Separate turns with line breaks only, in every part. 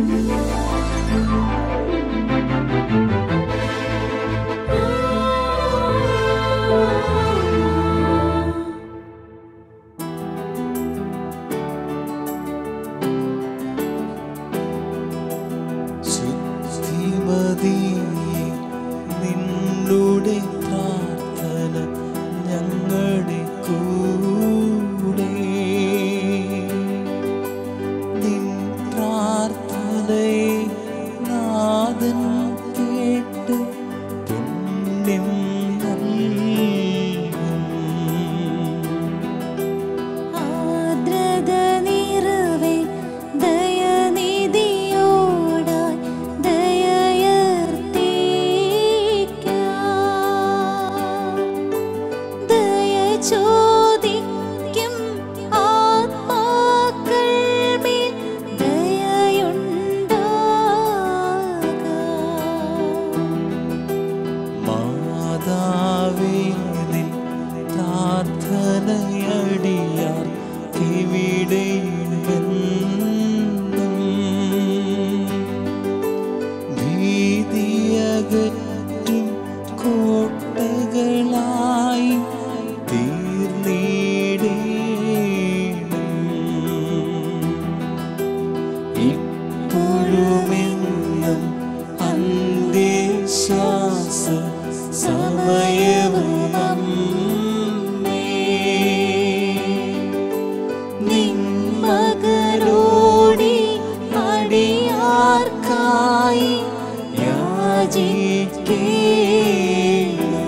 നിന്നുടെ പ്രാർത്ഥന ഞങ്ങളുടെ കൂടെ, നിൻ പ്രാർത്ഥനയെ നാഥൻ കേട്ട് പുണ്യം നൽകും.
ആർദ്രത നിറവേ ദയനിധിയോടായി ദയ ചോദിക്കും ആത്മാക്കൾ മേൽ ദയയുണ്ടാക.
മാതാവേ നിൻ പ്രാർത്ഥനയടിയാർ എവിടെയുമെന്നും ഭീതിയകറ്റും കോട്ടകളായി തീർന്നിടേണം. ഇപ്പോഴുമെന്നും അന്ത്യശ്വാസ സമയവും നിൻ മകനോടി അടിയാർക്കായി യാചിക്കേണം.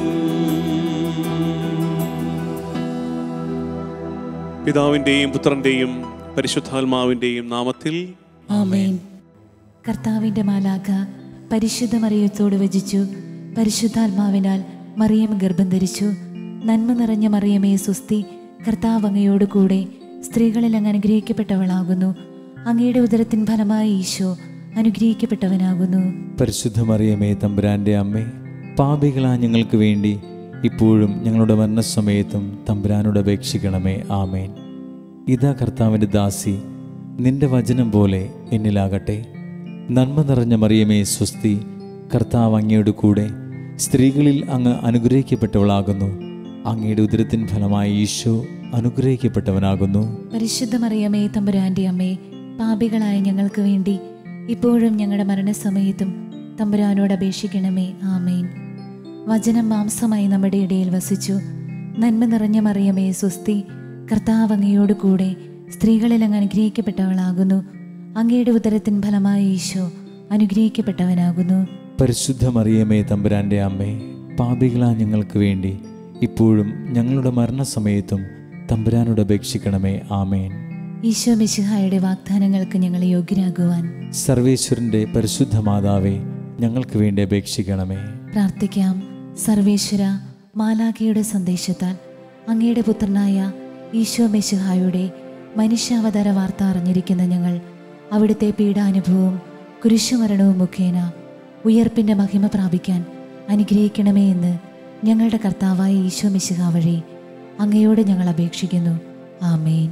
പിതാവിൻ്റെയും പുത്രൻ്റെയും പരിശുദ്ധാത്മാവിൻ്റെയും നാമത്തിൽ
ആമേൻ. കർത്താവിൻ്റെ മാലാഖ പരിശുദ്ധ മറിയത്തോട് വചിച്ചു, പരിശുദ്ധാത്മാവിനാൽ മറിയം ഗർഭം ധരിച്ചു. നന്മ നിറഞ്ഞ മറിയമേ സ്വസ്തി, കർത്താവ് അങ്ങയോട് കൂടെ സ്ത്രീകളിൽ അങ്ങ് അനുഗ്രഹിക്കപ്പെട്ടവളാകുന്നു. അങ്ങയുടെ ഉദരത്തിൻ ഫലമായി ഈശോ അനുഗ്രഹിക്കപ്പെട്ടവനാകുന്നു.
പരിശുദ്ധ മറിയമേ തമ്പുരാൻ്റെ അമ്മേ, പാപികളാ ഞങ്ങൾക്ക് വേണ്ടി ഇപ്പോഴും ഞങ്ങളുടെ മരണസമയത്തും തമ്പുരാനോട് അപേക്ഷിക്കണമേ. ആമേൻ. ഇതാ കർത്താവിൻ്റെ ദാസി, നിന്റെ വചനം പോലെ എന്നിലാകട്ടെ. നന്മ നിറഞ്ഞ മറിയമേ സ്വസ്തി, കർത്താവ് അങ്ങയോട് കൂടെ സ്ത്രീകളിൽ അങ്ങ് അനുഗ്രഹിക്കപ്പെട്ടവളാകുന്നു. അങ്ങയുടെ ഉദരത്തിൻ ഫലമായി ഈശോ അനുഗ്രഹിക്കപ്പെട്ടവനാകുന്നു.
പരിശുദ്ധ മറിയമേ തമ്പുരാൻ്റെ അമ്മേ, പാപികളായ ഞങ്ങൾക്ക് വേണ്ടി ഇപ്പോഴും ഞങ്ങളുടെ മരണസമയത്തും തമ്പുരാനോട് അപേക്ഷിക്കണമേ. ആമേൻ. വചനം മാംസമായി നമ്മുടെ ഇടയിൽ വസിച്ചു. നന്മ നിറഞ്ഞ മറിയമേ സ്വസ്തി, കർത്താവ് അങ്ങയോട് കൂടെ സ്ത്രീകളിൽ അങ്ങ് അനുഗ്രഹിക്കപ്പെട്ടവളാകുന്നു. അങ്ങയുടെ ഉദരത്തിൻ ഫലമായി ഈശോ അനുഗ്രഹിക്കപ്പെട്ടവനാകുന്നു.
പരിശുദ്ധ മറിയമേ തമ്പുരാൻ്റെ അമ്മേ, പാപികളാ ഞങ്ങൾക്ക് വേണ്ടി ഇപ്പോഴും ഞങ്ങളുടെ മരണസമയത്തും തമ്പുരാനോട് അപേക്ഷിക്കണമേ. ആമേൻ.
ഈശോ മിശിഹായുടെ വാഗ്ദാനങ്ങൾക്ക് ഞങ്ങളെ യോഗ്യരാകുവാൻ
സർവേശ്വരൻ്റെ പരിശുദ്ധ മാതാവേ, ഞങ്ങൾക്ക് വേണ്ടി അപേക്ഷിക്കണമേ.
പ്രാർത്ഥിക്കാം. സർവേശ്വര, മാലാഖയുടെ സന്ദേശത്താൽ അങ്ങയുടെ പുത്രനായ ഈശോ മിശിഹായുടെ മനുഷ്യാവതാര വാർത്ത അറിഞ്ഞിരിക്കുന്ന ഞങ്ങൾ അവിടുത്തെ പീഡാനുഭവവും കുരിശുമരണവും മുഖേന ഉയർപ്പിൻ്റെ മഹിമ പ്രാപിക്കാൻ അനുഗ്രഹിക്കണമേ എന്ന് ഞങ്ങളുടെ കർത്താവായ ഈശോ മിശിഹാ വഴി അങ്ങയോട് ഞങ്ങൾ അപേക്ഷിക്കുന്നു. ആമേൻ.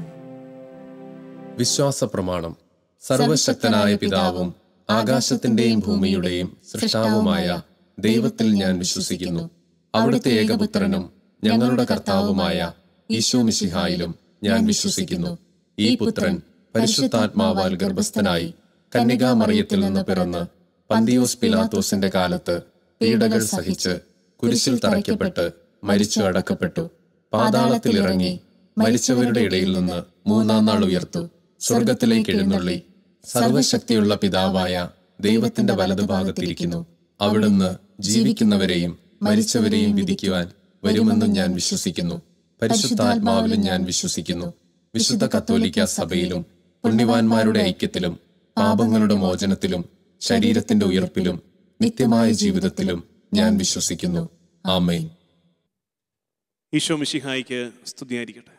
വിശ്വാസ പ്രമാണം. സർവശക്തനായ പിതാവും ആകാശത്തിന്റെയും ഭൂമിയുടെയും സൃഷ്ടാവുമായ ദൈവത്തിൽ ഞാൻ വിശ്വസിക്കുന്നു. അവിടുത്തെ ഏകപുത്രനും ഞങ്ങളുടെ കർത്താവുമായ ഈശോ മിശിഹായിലും ഞാൻ വിശ്വസിക്കുന്നു. ഈ പുത്രൻ പരിശുദ്ധാത്മാവാൽ ഗർഭസ്ഥനായി കന്യകാ മറിയത്തിൽ നിന്ന് പിറന്ന് പന്തിയോസ് പിലാത്തോസിന്റെ കാലത്ത് പീഡകൾ സഹിച്ച് കുരിശിൽ തറയ്ക്കപ്പെട്ട് മരിച്ചു അടക്കപ്പെട്ടു. പാതാളത്തിൽ ഇറങ്ങി മരിച്ചവരുടെ ഇടയിൽ നിന്ന് മൂന്നാം നാൾ ഉയർത്തു. സ്വർഗത്തിലേക്ക് എഴുന്നള്ളി സർവശക്തിയുള്ള പിതാവായ ദൈവത്തിന്റെ വലതുഭാഗത്തിരിക്കുന്നു. അവിടുന്ന് ജീവിക്കുന്നവരെയും മരിച്ചവരെയും വിധിക്കുവാൻ വരുമെന്നും ഞാൻ വിശ്വസിക്കുന്നു. പരിശുദ്ധാത്മാവിലും ഞാൻ വിശ്വസിക്കുന്നു. വിശുദ്ധ കത്തോലിക്ക സഭയിലും പുണ്യവാന്മാരുടെ ഐക്യത്തിലും പാപങ്ങളുടെ മോചനത്തിലും ശരീരത്തിന്റെ ഉയർപ്പിലും നിത്യമായ ജീവിതത്തിലും ഞാൻ വിശ്വസിക്കുന്നു. ആമേൻ.
ഈശോ മിശിഹായിക്ക് സ്തുതിയായിരിക്കട്ടെ.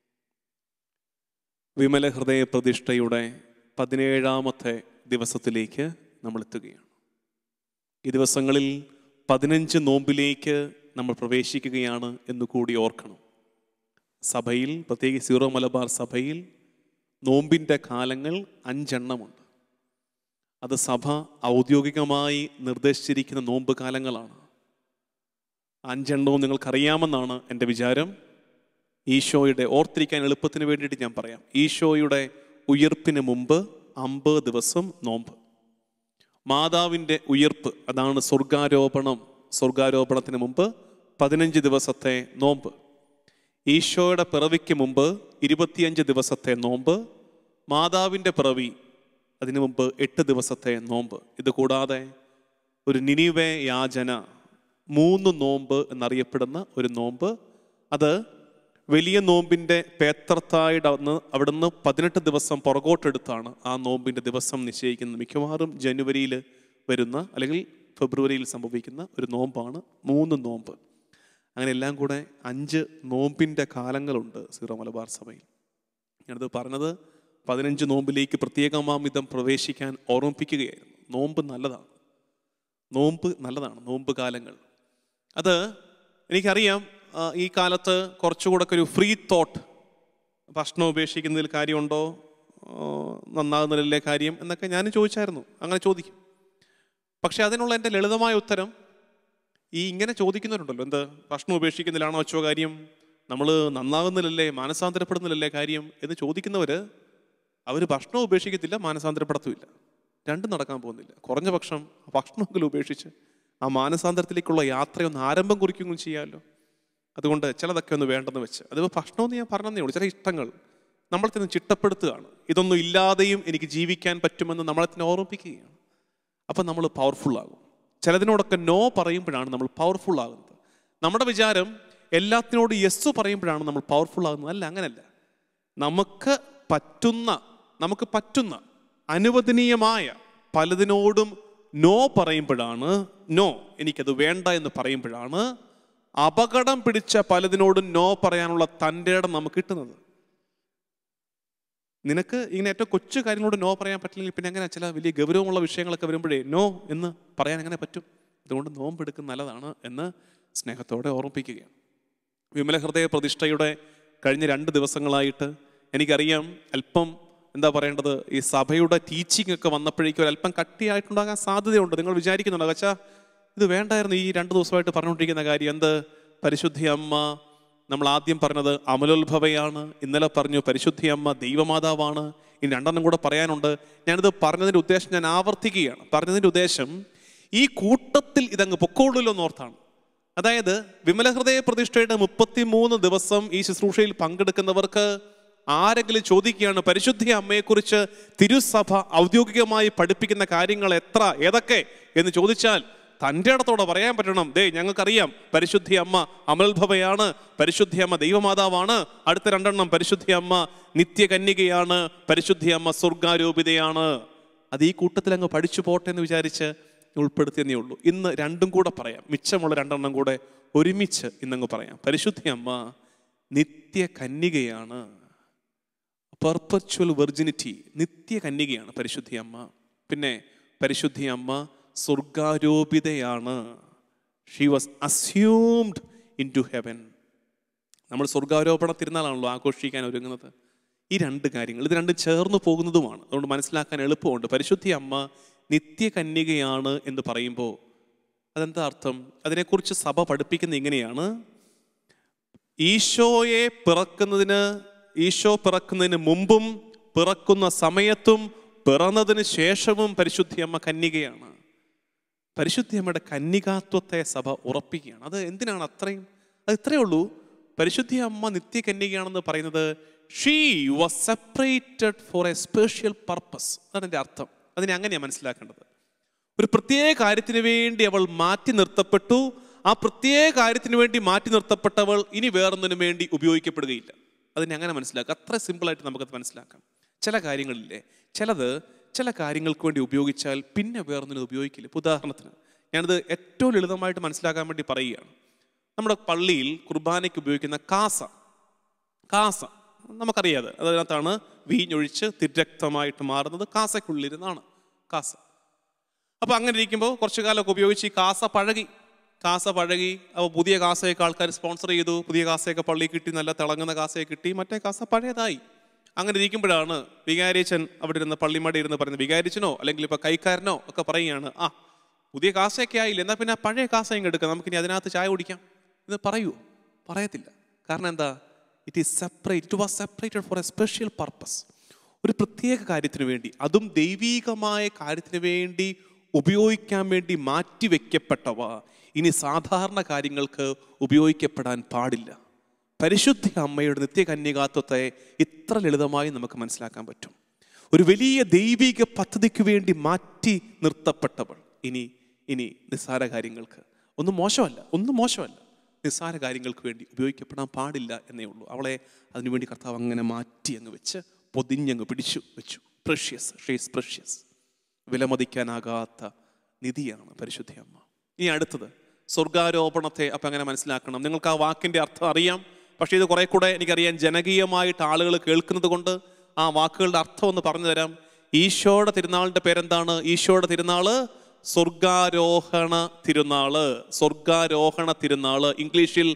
വിമല ഹൃദയ പ്രതിഷ്ഠയുടെ 17ാമത്തെ ദിവസത്തിലേക്ക് നമ്മൾ എത്തുകയാണ്. ഈ ദിവസങ്ങളിൽ 15 നോമ്പിലേക്ക് നമ്മൾ പ്രവേശിക്കുകയാണ് എന്ന് കൂടി ഓർക്കണം. സഭയിൽ, പ്രത്യേകിച്ച് സീറോ മലബാർ സഭയിൽ നോമ്പിൻ്റെ കാലങ്ങൾ 5 എണ്ണമുണ്ട്. അത് സഭ ഔദ്യോഗികമായി നിർദ്ദേശിച്ചിരിക്കുന്ന നോമ്പ് കാലങ്ങളാണ്. 5 എണ്ണവും നിങ്ങൾക്കറിയാമെന്നാണ് എൻ്റെ വിചാരം. ഈശോയുടെ ഓർത്തിരിക്കാൻ എളുപ്പത്തിന് വേണ്ടിയിട്ട് ഞാൻ പറയാം. ഈശോയുടെ ഉയിർപ്പിന് മുമ്പ് 50 ദിവസം നോമ്പ്. മാതാവിൻ്റെ ഉയിർപ്പ്, അതാണ് സ്വർഗാരോപണം. സ്വർഗാരോപണത്തിന് മുമ്പ് 15 ദിവസത്തെ നോമ്പ്. ഈശോയുടെ പിറവിക്ക് മുമ്പ് 25 ദിവസത്തെ നോമ്പ്. മാതാവിൻ്റെ പിറവി അതിനു മുമ്പ് 8 ദിവസത്തെ നോമ്പ്. ഇത് കൂടാതെ ഒരു നിനിവേ യാചന, 3 നോമ്പ് എന്നറിയപ്പെടുന്ന ഒരു നോമ്പ്. അത് വലിയ നോമ്പിൻ്റെ പേത്രത്തായിട്ട് അവിടുന്ന് 18 ദിവസം പുറകോട്ടെടുത്താണ് ആ നോമ്പിൻ്റെ ദിവസം നിശ്ചയിക്കുന്നത്. മിക്കവാറും ജനുവരിയിൽ വരുന്ന അല്ലെങ്കിൽ ഫെബ്രുവരിയിൽ സംഭവിക്കുന്ന ഒരു നോമ്പാണ് 3 നോമ്പ്. അങ്ങനെ എല്ലാം കൂടെ 5 നോമ്പിൻ്റെ കാലങ്ങളുണ്ട് സീറോ മലബാർ സഭയിൽ. ഞാനത് പറഞ്ഞത് 15 നോമ്പിലേക്ക് പ്രത്യേകമാമിതം പ്രവേശിക്കാൻ ഓർമ്മിപ്പിക്കുകയായിരുന്നു. നോമ്പ് നല്ലതാണ്, നോമ്പ് നല്ലതാണ്, നോമ്പ് കാലങ്ങൾ. അത് എനിക്കറിയാം. ഈ കാലത്ത് കുറച്ചുകൂടെ ഒരു ഫ്രീ തോട്ട്, ഭക്ഷണം ഉപേക്ഷിക്കുന്നതിൽ കാര്യമുണ്ടോ, നന്നാകുന്നതിലെ കാര്യം എന്നൊക്കെ ഞാൻ ചോദിച്ചായിരുന്നു. അങ്ങനെ ചോദിക്കും. പക്ഷെ അതിനുള്ള എൻ്റെ ലളിതമായ ഉത്തരം, ഈ ഇങ്ങനെ ചോദിക്കുന്നവരുണ്ടല്ലോ, എന്ത് ഭക്ഷണം ഉപേക്ഷിക്കുന്നതിലാണോ വെച്ചോ കാര്യം, നമ്മൾ നന്നാകുന്നില്ലല്ലേ, മാനസാന്തരപ്പെടുന്നില്ലല്ലേ കാര്യം എന്ന് ചോദിക്കുന്നവർ, അവർ ഭക്ഷണം ഉപേക്ഷിക്കത്തില്ല, മാനസാന്തരപ്പെടത്തുമില്ല. രണ്ടും നടക്കാൻ പോകുന്നില്ല. കുറഞ്ഞ പക്ഷം ഭക്ഷണമെങ്കിലും ഉപേക്ഷിച്ച് ആ മാനസാന്തരത്തിലേക്കുള്ള യാത്രയൊന്ന് ആരംഭം കുറിക്കുകയും ചെയ്യാമല്ലോ. അതുകൊണ്ട് ചിലതൊക്കെ ഒന്ന് വേണ്ടെന്ന് വെച്ച്, അതിപ്പോൾ ഭക്ഷണമെന്ന് ഞാൻ പറഞ്ഞതേ ഉള്ളൂ. ചില ഇഷ്ടങ്ങൾ നമ്മളെ തന്നെ ചിട്ടപ്പെടുത്തുകയാണ്. ഇതൊന്നും ഇല്ലാതെയും എനിക്ക് ജീവിക്കാൻ പറ്റുമെന്ന് നമ്മളെ തന്നെ ഓർമ്മിപ്പിക്കുകയാണ്. അപ്പം നമ്മൾ പവർഫുള്ളാകും. ചിലതിനോടൊക്കെ നോ പറയുമ്പോഴാണ് നമ്മൾ പവർഫുൾ ആകുന്നത്. നമ്മുടെ വിചാരം എല്ലാത്തിനോട് യെസ് പറയുമ്പോഴാണ് നമ്മൾ പവർഫുൾ ആകുന്നത്. അല്ല, അങ്ങനല്ല. നമുക്ക് പറ്റുന്ന അനുവദനീയമായ പലതിനോടും നോ പറയുമ്പോഴാണ്, നോ എനിക്കത് വേണ്ട എന്ന് പറയുമ്പോഴാണ് അപകടം പിടിച്ച പലതിനോടും നോ പറയാനുള്ള തൻ്റെ ഇടം നമുക്ക് കിട്ടുന്നത്. നിനക്ക് ഇങ്ങനെ ഏറ്റവും കൊച്ചു കാര്യങ്ങളോട് നോ പറയാൻ പറ്റില്ലെങ്കിൽ പിന്നെ എങ്ങനെ ചില വലിയ ഗൗരവമുള്ള വിഷയങ്ങളൊക്കെ വരുമ്പോഴേ നോ എന്ന് പറയാൻ എങ്ങനെ പറ്റും? അതുകൊണ്ട് നോമ്പെടുക്കുന്ന നല്ലതാണ് എന്ന് സ്നേഹത്തോടെ ഓർമ്മിപ്പിക്കുകയാണ്. വിമല ഹൃദയ പ്രതിഷ്ഠയുടെ കഴിഞ്ഞ 2 ദിവസങ്ങളായിട്ട് എനിക്കറിയാം അല്പം എന്താ പറയേണ്ടത്, ഈ സഭയുടെ ടീച്ചിങ് ഒക്കെ വന്നപ്പോഴേക്കും ഒരല്പം കട്ടിയായിട്ടുണ്ടാകാൻ സാധ്യതയുണ്ട്. നിങ്ങൾ വിചാരിക്കുന്നുണ്ടോ, കച്ചാ ഇത് വേണ്ടായിരുന്നു ഈ 2 ദിവസമായിട്ട് പറഞ്ഞുകൊണ്ടിരിക്കുന്ന കാര്യം? എന്ത്? പരിശുദ്ധി അമ്മ, നമ്മൾ ആദ്യം പറഞ്ഞത് അമലോത്ഭവയാണ്, ഇന്നലെ പറഞ്ഞു പരിശുദ്ധി അമ്മ ദൈവമാതാവാണ്, ഇനി 2 കൂടെ പറയാനുണ്ട്. ഞാനിത് പറഞ്ഞതിൻ്റെ ഉദ്ദേശം ഞാൻ ആവർത്തിക്കുകയാണ്. പറഞ്ഞതിൻ്റെ ഉദ്ദേശം ഈ കൂട്ടത്തിൽ ഇതങ്ങ് പൊക്കോളൂല്ലോ എന്നോർത്താണ്. അതായത് വിമല ഹൃദയ പ്രതിഷ്ഠയുടെ 33 ദിവസം ഈ ശുശ്രൂഷയിൽ പങ്കെടുക്കുന്നവർക്ക് ആരെങ്കിലും ചോദിക്കുകയാണ്, പരിശുദ്ധി അമ്മയെക്കുറിച്ച് തിരുസഭ ഔദ്യോഗികമായി പഠിപ്പിക്കുന്ന കാര്യങ്ങൾ ഏതൊക്കെ എന്ന് ചോദിച്ചാൽ തൻ്റെ ഇടത്തോടെ പറയാൻ പറ്റണം, ദേ ഞങ്ങൾക്കറിയാം പരിശുദ്ധി അമ്മ അമലോത്ഭവയാണ്, പരിശുദ്ധി അമ്മ ദൈവമാതാവാണ്, അടുത്ത 2 പരിശുദ്ധി അമ്മ നിത്യകന്യകയാണ്, പരിശുദ്ധി അമ്മ സ്വർഗാരോപിതയാണ്. അത് ഈ കൂട്ടത്തിൽ അങ്ങ് പഠിച്ചു പോട്ടെ എന്ന് വിചാരിച്ച് ഉൾപ്പെടുത്തിയെന്നേ ഉള്ളൂ. ഇന്ന് 2 കൂടെ പറയാം, മിച്ചമുള്ള 2 കൂടെ ഒരുമിച്ച് ഇന്നങ്ങ് പറയാം. പരിശുദ്ധി അമ്മ നിത്യകന്യകയാണ്, പെർപ്പച്വൽ വെർജിനിറ്റി, നിത്യകന്യകയാണ് പരിശുദ്ധി അമ്മ. പിന്നെ പരിശുദ്ധി അമ്മ സ്വർഗാരോപിതയാണ്. She was assumed into heaven. നമ്മൾ സ്വർഗാരോപണ തിരുനാളാണല്ലോ ആഘോഷിക്കാൻ ഒരുങ്ങുന്നത്. ഈ 2 കാര്യങ്ങൾ, ഇത് 2 ചേർന്ന് പോകുന്നതുമാണ്. അതുകൊണ്ട് മനസ്സിലാക്കാൻ എളുപ്പമുണ്ട്. പരിശുദ്ധി അമ്മ നിത്യകന്യകയാണ് എന്ന് പറയുമ്പോൾ അതെന്താ അർത്ഥം? അതിനെക്കുറിച്ച് സഭ പഠിപ്പിക്കുന്നത് ഇങ്ങനെയാണ്: ഈശോ പിറക്കുന്നതിന് മുമ്പും പിറക്കുന്ന സമയത്തും പിറന്നതിന് ശേഷവും പരിശുദ്ധി അമ്മ കന്യകയാണ്. പരിശുദ്ധി അമ്മയുടെ കന്യകാത്വത്തെ സഭ ഉറപ്പിക്കുകയാണ്. അത് എന്തിനാണ് അത്രയും? അത് ഇത്രയേ ഉള്ളൂ. പരിശുദ്ധി അമ്മ നിത്യകന്യകയാണെന്ന് പറയുന്നത് she was separated for a special purpose. അതാണ് എൻ്റെ അർത്ഥം. അതിനെ അങ്ങനെയാണ് മനസ്സിലാക്കേണ്ടത്. ഒരു പ്രത്യേക കാര്യത്തിന് വേണ്ടി അവൾ മാറ്റി നിർത്തപ്പെട്ടു. ആ പ്രത്യേക കാര്യത്തിന് വേണ്ടി മാറ്റി നിർത്തപ്പെട്ടവൾ ഇനി വേറൊന്നിനു വേണ്ടി ഉപയോഗിക്കപ്പെടുകയില്ല. അതിനെ അങ്ങനെ മനസ്സിലാക്കുക. അത്ര സിമ്പിളായിട്ട് നമുക്കത് മനസ്സിലാക്കാം. ചില കാര്യങ്ങളില്ലേ, ചില കാര്യങ്ങൾക്ക് വേണ്ടി ഉപയോഗിച്ചാൽ പിന്നെ വേറൊന്നിനും ഉപയോഗിക്കില്ല. ഉദാഹരണത്തിന് ഞാനിത് ഏറ്റവും ലളിതമായിട്ട് മനസ്സിലാക്കാൻ വേണ്ടി പറയുകയാണ്. നമ്മുടെ പള്ളിയിൽ കുർബാനയ്ക്ക് ഉപയോഗിക്കുന്ന കാസ നമുക്കറിയാതെ, അതിനകത്താണ് വീഞ്ഞൊഴിച്ച് തിരക്തമായിട്ട് മാറുന്നത്. കാസയ്ക്കുള്ളിരുന്നാണ് കാസ. അപ്പോൾ അങ്ങനെ ഇരിക്കുമ്പോൾ കുറച്ചു കാലമൊക്കെ ഉപയോഗിച്ച് ഈ കാസ പഴകി. അപ്പോൾ പുതിയ കാസയൊക്കെ ആൾക്കാർ സ്പോൺസർ ചെയ്തു. പുതിയ കാസയൊക്കെ പള്ളി കിട്ടി, നല്ല തിളങ്ങുന്ന കാസയെ കിട്ടി. മറ്റേ കാസ പഴയതായി. അങ്ങനെ ഇരിക്കുമ്പോഴാണ് വികാരിച്ചൻ അവിടെ ഇരുന്ന് പള്ളിമടി ഇരുന്ന് പറയുന്നത്, വികാരിച്ചനോ അല്ലെങ്കിൽ ഇപ്പോൾ കൈക്കാരനോ ഒക്കെ പറയുകയാണ്, ആ പുതിയ കാസയൊക്കെ ആയില്ല, എന്നാൽ പിന്നെ പഴയ കാസ ഇങ്ങ് എടുക്കാം, നമുക്കിനി അതിനകത്ത് ചായ കുടിക്കാം എന്ന് പറയുമോ? പറയത്തില്ല. കാരണം എന്താ? It was separated for a special purpose. ഒരു പ്രത്യേക കാര്യത്തിന് വേണ്ടി, അതും ദൈവീകമായ കാര്യത്തിന് വേണ്ടി ഉപയോഗിക്കാൻ വേണ്ടി മാറ്റിവെക്കപ്പെട്ടവ ഇനി സാധാരണ കാര്യങ്ങൾക്ക് ഉപയോഗിക്കപ്പെടാൻ പാടില്ല. പരിശുദ്ധ അമ്മയുടെ നിത്യകന്യകാത്വത്തെ ഇത്ര ലളിതമായി നമുക്ക് മനസ്സിലാക്കാൻ പറ്റും. ഒരു വലിയ ദൈവിക പദ്ധതിക്ക് വേണ്ടി മാറ്റി നിർത്തപ്പെട്ടവൾ ഇനി നിസ്സാര കാര്യങ്ങൾക്ക് ഒന്നും മോശമല്ല, നിസ്സാര കാര്യങ്ങൾക്ക് വേണ്ടി ഉപയോഗിക്കപ്പെടാൻ പാടില്ല എന്നേ ഉള്ളൂ. അവളെ അതിനുവേണ്ടി കർത്താവ് അങ്ങനെ മാറ്റി അങ്ങ് വെച്ച് പൊതിഞ്ഞങ്ങ് വെച്ചു. പ്രഷ്യസ്, വിലമതിക്കാനാകാത്ത നിധിയാണ് പരിശുദ്ധ അമ്മ. ഇനി അടുത്തത് സ്വർഗാരോപണത്തെ അപ്പം അങ്ങനെ മനസ്സിലാക്കണം. നിങ്ങൾക്ക് ആ വാക്കിൻ്റെ അർത്ഥം അറിയാം, പക്ഷേ ഇത് കുറെ കൂടെ എനിക്കറിയാൻ ജനകീയമായിട്ട് ആളുകൾ കേൾക്കുന്നത് കൊണ്ട് ആ വാക്കുകളുടെ അർത്ഥം ഒന്ന് പറഞ്ഞു തരാം. ഈശോയുടെ തിരുനാളിൻ്റെ പേരെന്താണ്? ഈശോയുടെ തിരുനാള് സ്വർഗാരോഹണ തിരുനാള്. ഇംഗ്ലീഷിൽ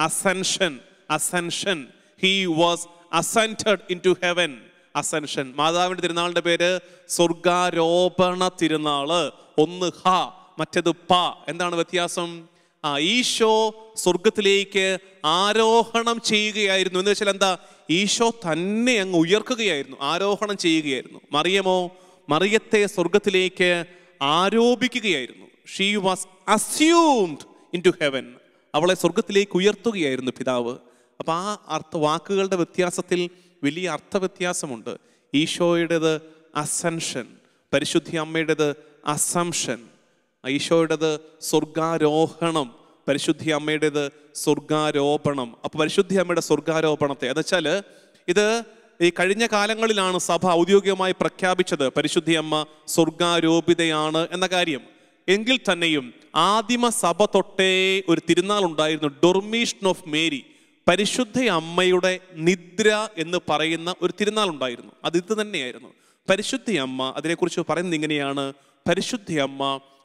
ascension. He was ascended into heaven. Ascension. മാതാവിൻ്റെ തിരുനാളിൻ്റെ പേര് സ്വർഗാരോപണ തിരുനാള്. ഒന്ന് ഹ, മറ്റേത് പ. എന്താണ് വ്യത്യാസം? ഈശോ സ്വർഗത്തിലേക്ക് ആരോഹണം ചെയ്യുകയായിരുന്നു എന്ന് വെച്ചാൽ എന്താ? ഈശോ തന്നെ അങ്ങ് ഉയർക്കുകയായിരുന്നു, ആരോഹണം ചെയ്യുകയായിരുന്നു. മറിയത്തെ സ്വർഗത്തിലേക്ക് ആരോപിക്കുകയായിരുന്നു. She was assumed into heaven. അവളെ സ്വർഗത്തിലേക്ക് ഉയർത്തുകയായിരുന്നു പിതാവ്. അപ്പം ആ വാക്കുകളുടെ വ്യത്യാസത്തിൽ വലിയ അർത്ഥവ്യത്യാസമുണ്ട്. ഈശോയുടേത് അസെൻഷൻ, പരിശുദ്ധ അമ്മയുടേത് അസംഷൻ. ഈശോയുടേത് സ്വർഗാരോഹണം, പരിശുദ്ധ അമ്മയുടേത് സ്വർഗാരോപണം. അപ്പോൾ പരിശുദ്ധ അമ്മയുടെ സ്വർഗാരോപണത്തെ എന്നുവെച്ചാൽ ഇത് ഈ കഴിഞ്ഞ കാലങ്ങളിലാണ് സഭ ഔദ്യോഗികമായി പ്രഖ്യാപിച്ചത് പരിശുദ്ധ അമ്മ സ്വർഗാരോപിതയാണ് എന്ന കാര്യം. എങ്കിൽ തന്നെയും ആദിമ സഭ തൊട്ടേ ഒരു തിരുനാൾ ഉണ്ടായിരുന്നു, ഡൊർമീഷൻ ഓഫ് മേരി, പരിശുദ്ധ അമ്മയുടെ നിദ്ര എന്ന് പറയുന്ന ഒരു തിരുനാൾ ഉണ്ടായിരുന്നു. അത് ഇത് തന്നെയായിരുന്നു. പരിശുദ്ധ അമ്മ അതിനെക്കുറിച്ച് പറയുന്നത് ഇങ്ങനെയാണ്: പരിശുദ്ധ അമ്മ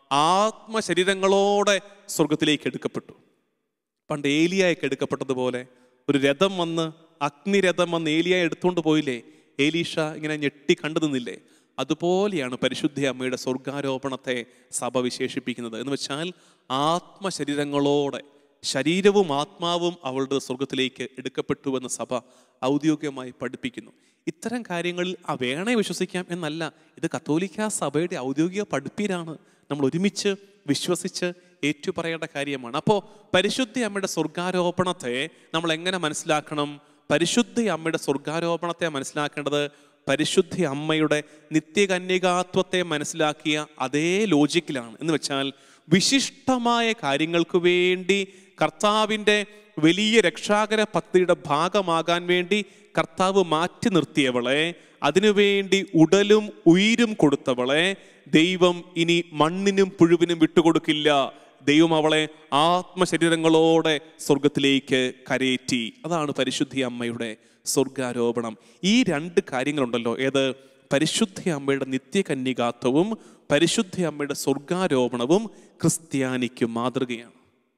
ആത്മശരീരങ്ങളോടെ സ്വർഗത്തിലേക്ക് എടുക്കപ്പെട്ടു. പണ്ട് ഏലിയായൊക്കെ എടുക്കപ്പെട്ടതുപോലെ ഒരു രഥം വന്ന്, അഗ്നിരഥം വന്ന് ഏലിയായെ എടുത്തുകൊണ്ട് പോയില്ലേ? ഏലീഷ ഇങ്ങനെ ഞെട്ടി കണ്ടു നിന്നില്ലേ? അതുപോലെയാണ് പരിശുദ്ധ അമ്മയുടെ സ്വർഗാരോപണത്തെ സഭ വിശേഷിപ്പിക്കുന്നത്. എന്ന് വെച്ചാൽ ആത്മശരീരങ്ങളോടെ, ശരീരവും ആത്മാവും അവളുടെ സ്വർഗത്തിലേക്ക് എടുക്കപ്പെട്ടുവെന്ന് സഭ ഔദ്യോഗികമായി പഠിപ്പിക്കുന്നു. ഇത്തരം കാര്യങ്ങളിൽ വേണേ വിശ്വസിക്കാം എന്നല്ല, ഇത് കത്തോലിക്ക സഭയുടെ ഔദ്യോഗിക പഠിപ്പീരാണ്. നമ്മൾ ഒരുമിച്ച് വിശ്വസിച്ച് ഏറ്റുപറയേണ്ട കാര്യമാണ്. അപ്പോൾ പരിശുദ്ധ അമ്മയുടെ സ്വർഗാരോപണത്തെ നമ്മൾ എങ്ങനെ മനസ്സിലാക്കണം? പരിശുദ്ധ അമ്മയുടെ സ്വർഗാരോപണത്തെ മനസ്സിലാക്കേണ്ടത് പരിശുദ്ധ അമ്മയുടെ നിത്യകന്യകാത്വത്തെ മനസ്സിലാക്കിയ അതേ ലോജിക്കിലാണ്. എന്ന് വെച്ചാൽ വിശിഷ്ടമായ കാര്യങ്ങൾക്ക് വേണ്ടി കർത്താവിൻ്റെ വലിയ രക്ഷാകര പദ്ധതിയുടെ ഭാഗമാകാൻ വേണ്ടി കർത്താവ് മാറ്റി നിർത്തിയവളെ, അതിനുവേണ്ടി ഉടലും ഉയിരും കൊടുത്തവളെ ദൈവം ഇനി മണ്ണിനും പുഴുവിനും വിട്ടുകൊടുക്കില്ല. ദൈവം അവളെ ആത്മശരീരങ്ങളോടെ സ്വർഗത്തിലേക്ക് കരയേറ്റി. അതാണ് പരിശുദ്ധ അമ്മയുടെ സ്വർഗാരോപണം. ഈ രണ്ട് കാര്യങ്ങളുണ്ടല്ലോ, ഏത്? പരിശുദ്ധ അമ്മയുടെ നിത്യകന്യകാത്വവും പരിശുദ്ധ അമ്മയുടെ സ്വർഗാരോപണവും ക്രിസ്ത്യാനിക്ക് മാതൃകയാണ്.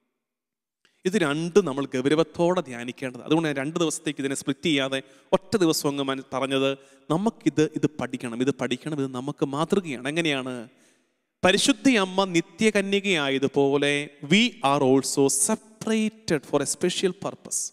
ഇത് രണ്ടും നമ്മൾ ഗൗരവത്തോടെ ധ്യാനിക്കേണ്ടത്. അതുകൊണ്ട് ഞാൻ 2 ദിവസത്തേക്ക് ഇതിനെ സ്പ്ലിറ്റ് ചെയ്യാതെ ഒറ്റ ദിവസം അങ്ങ് പറഞ്ഞത്, ഇത് പഠിക്കണം, ഇത് നമുക്ക് മാതൃകയാണ്. എങ്ങനെയാണ്? പരിശുദ്ധ അമ്മ നിത്യകന്യകയായതുപോലെ we are also separated for a special purpose.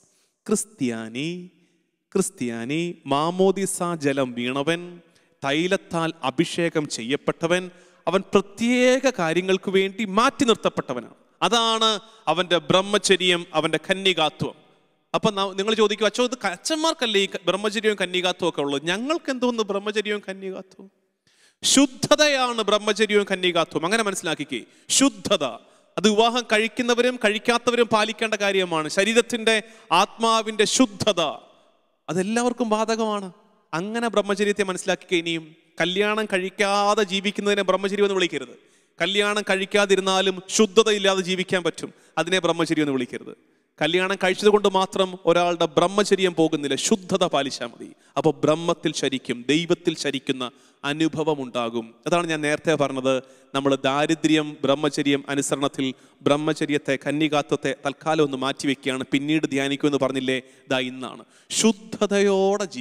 ക്രിസ്ത്യാനി മാമോദിസ ജലം വീണവൻ, തൈലത്താൽ അഭിഷേകം ചെയ്യപ്പെട്ടവൻ, അവൻ പ്രത്യേക കാര്യങ്ങൾക്ക് വേണ്ടി മാറ്റി നിർത്തപ്പെട്ടവനാണ്. അതാണ് അവൻ്റെ ബ്രഹ്മചര്യം, അവൻ്റെ കന്യകാത്വം. അപ്പം നിങ്ങൾ ചോദിക്കും, അച്ഛോ ഇത് അച്ഛന്മാർക്കല്ലേ ഈ ബ്രഹ്മചര്യവും കന്യകാത്വം ഒക്കെ ഉള്ളത്? ഞങ്ങൾക്ക് എന്തോന്ന് ബ്രഹ്മചര്യവും കന്യകാത്വവും? ശുദ്ധതയാണ് ബ്രഹ്മചര്യവും കന്യകാത്വം. അങ്ങനെ മനസ്സിലാക്കിക്കേ. ശുദ്ധത അത് വിവാഹം കഴിക്കുന്നവരും കഴിക്കാത്തവരും പാലിക്കേണ്ട കാര്യമാണ്. ശരീരത്തിൻ്റെ ആത്മാവിൻ്റെ ശുദ്ധത അതെല്ലാവർക്കും ബാധകമാണ്. അങ്ങനെ ബ്രഹ്മചര്യത്തെ മനസ്സിലാക്കിക്കേ. ഇനിയും കല്യാണം കഴിക്കാതെ ജീവിക്കുന്നതിനെ ബ്രഹ്മചര്യം എന്ന് വിളിക്കരുത്. കല്യാണം കഴിക്കാതിരുന്നാലും ശുദ്ധതയില്ലാതെ ജീവിക്കാൻ പറ്റും, അതിനെ ബ്രഹ്മചര്യം എന്ന് വിളിക്കരുത്. കല്യാണം കഴിച്ചത് കൊണ്ട് മാത്രം ഒരാളുടെ ബ്രഹ്മചര്യം പോകുന്നില്ല, ശുദ്ധത പാലിച്ചാൽ മതി. അപ്പോൾ ബ്രഹ്മത്തിൽ ശരിക്കും, ദൈവത്തിൽ ശരിക്കുന്ന അനുഭവം ഉണ്ടാകും. അതാണ് ഞാൻ നേരത്തെ പറഞ്ഞത്, നമ്മൾ ദാരിദ്ര്യം ബ്രഹ്മചര്യം അനുസരണത്തിൽ ബ്രഹ്മചര്യത്തെ കന്യകാത്വത്തെ തൽക്കാലം ഒന്ന് മാറ്റിവെക്കുകയാണ്, പിന്നീട് ധ്യാനിക്കുമെന്ന് പറഞ്ഞില്ലേ? ഇന്നാണ് ശുദ്ധതയോടെ ജീവിക്കണം.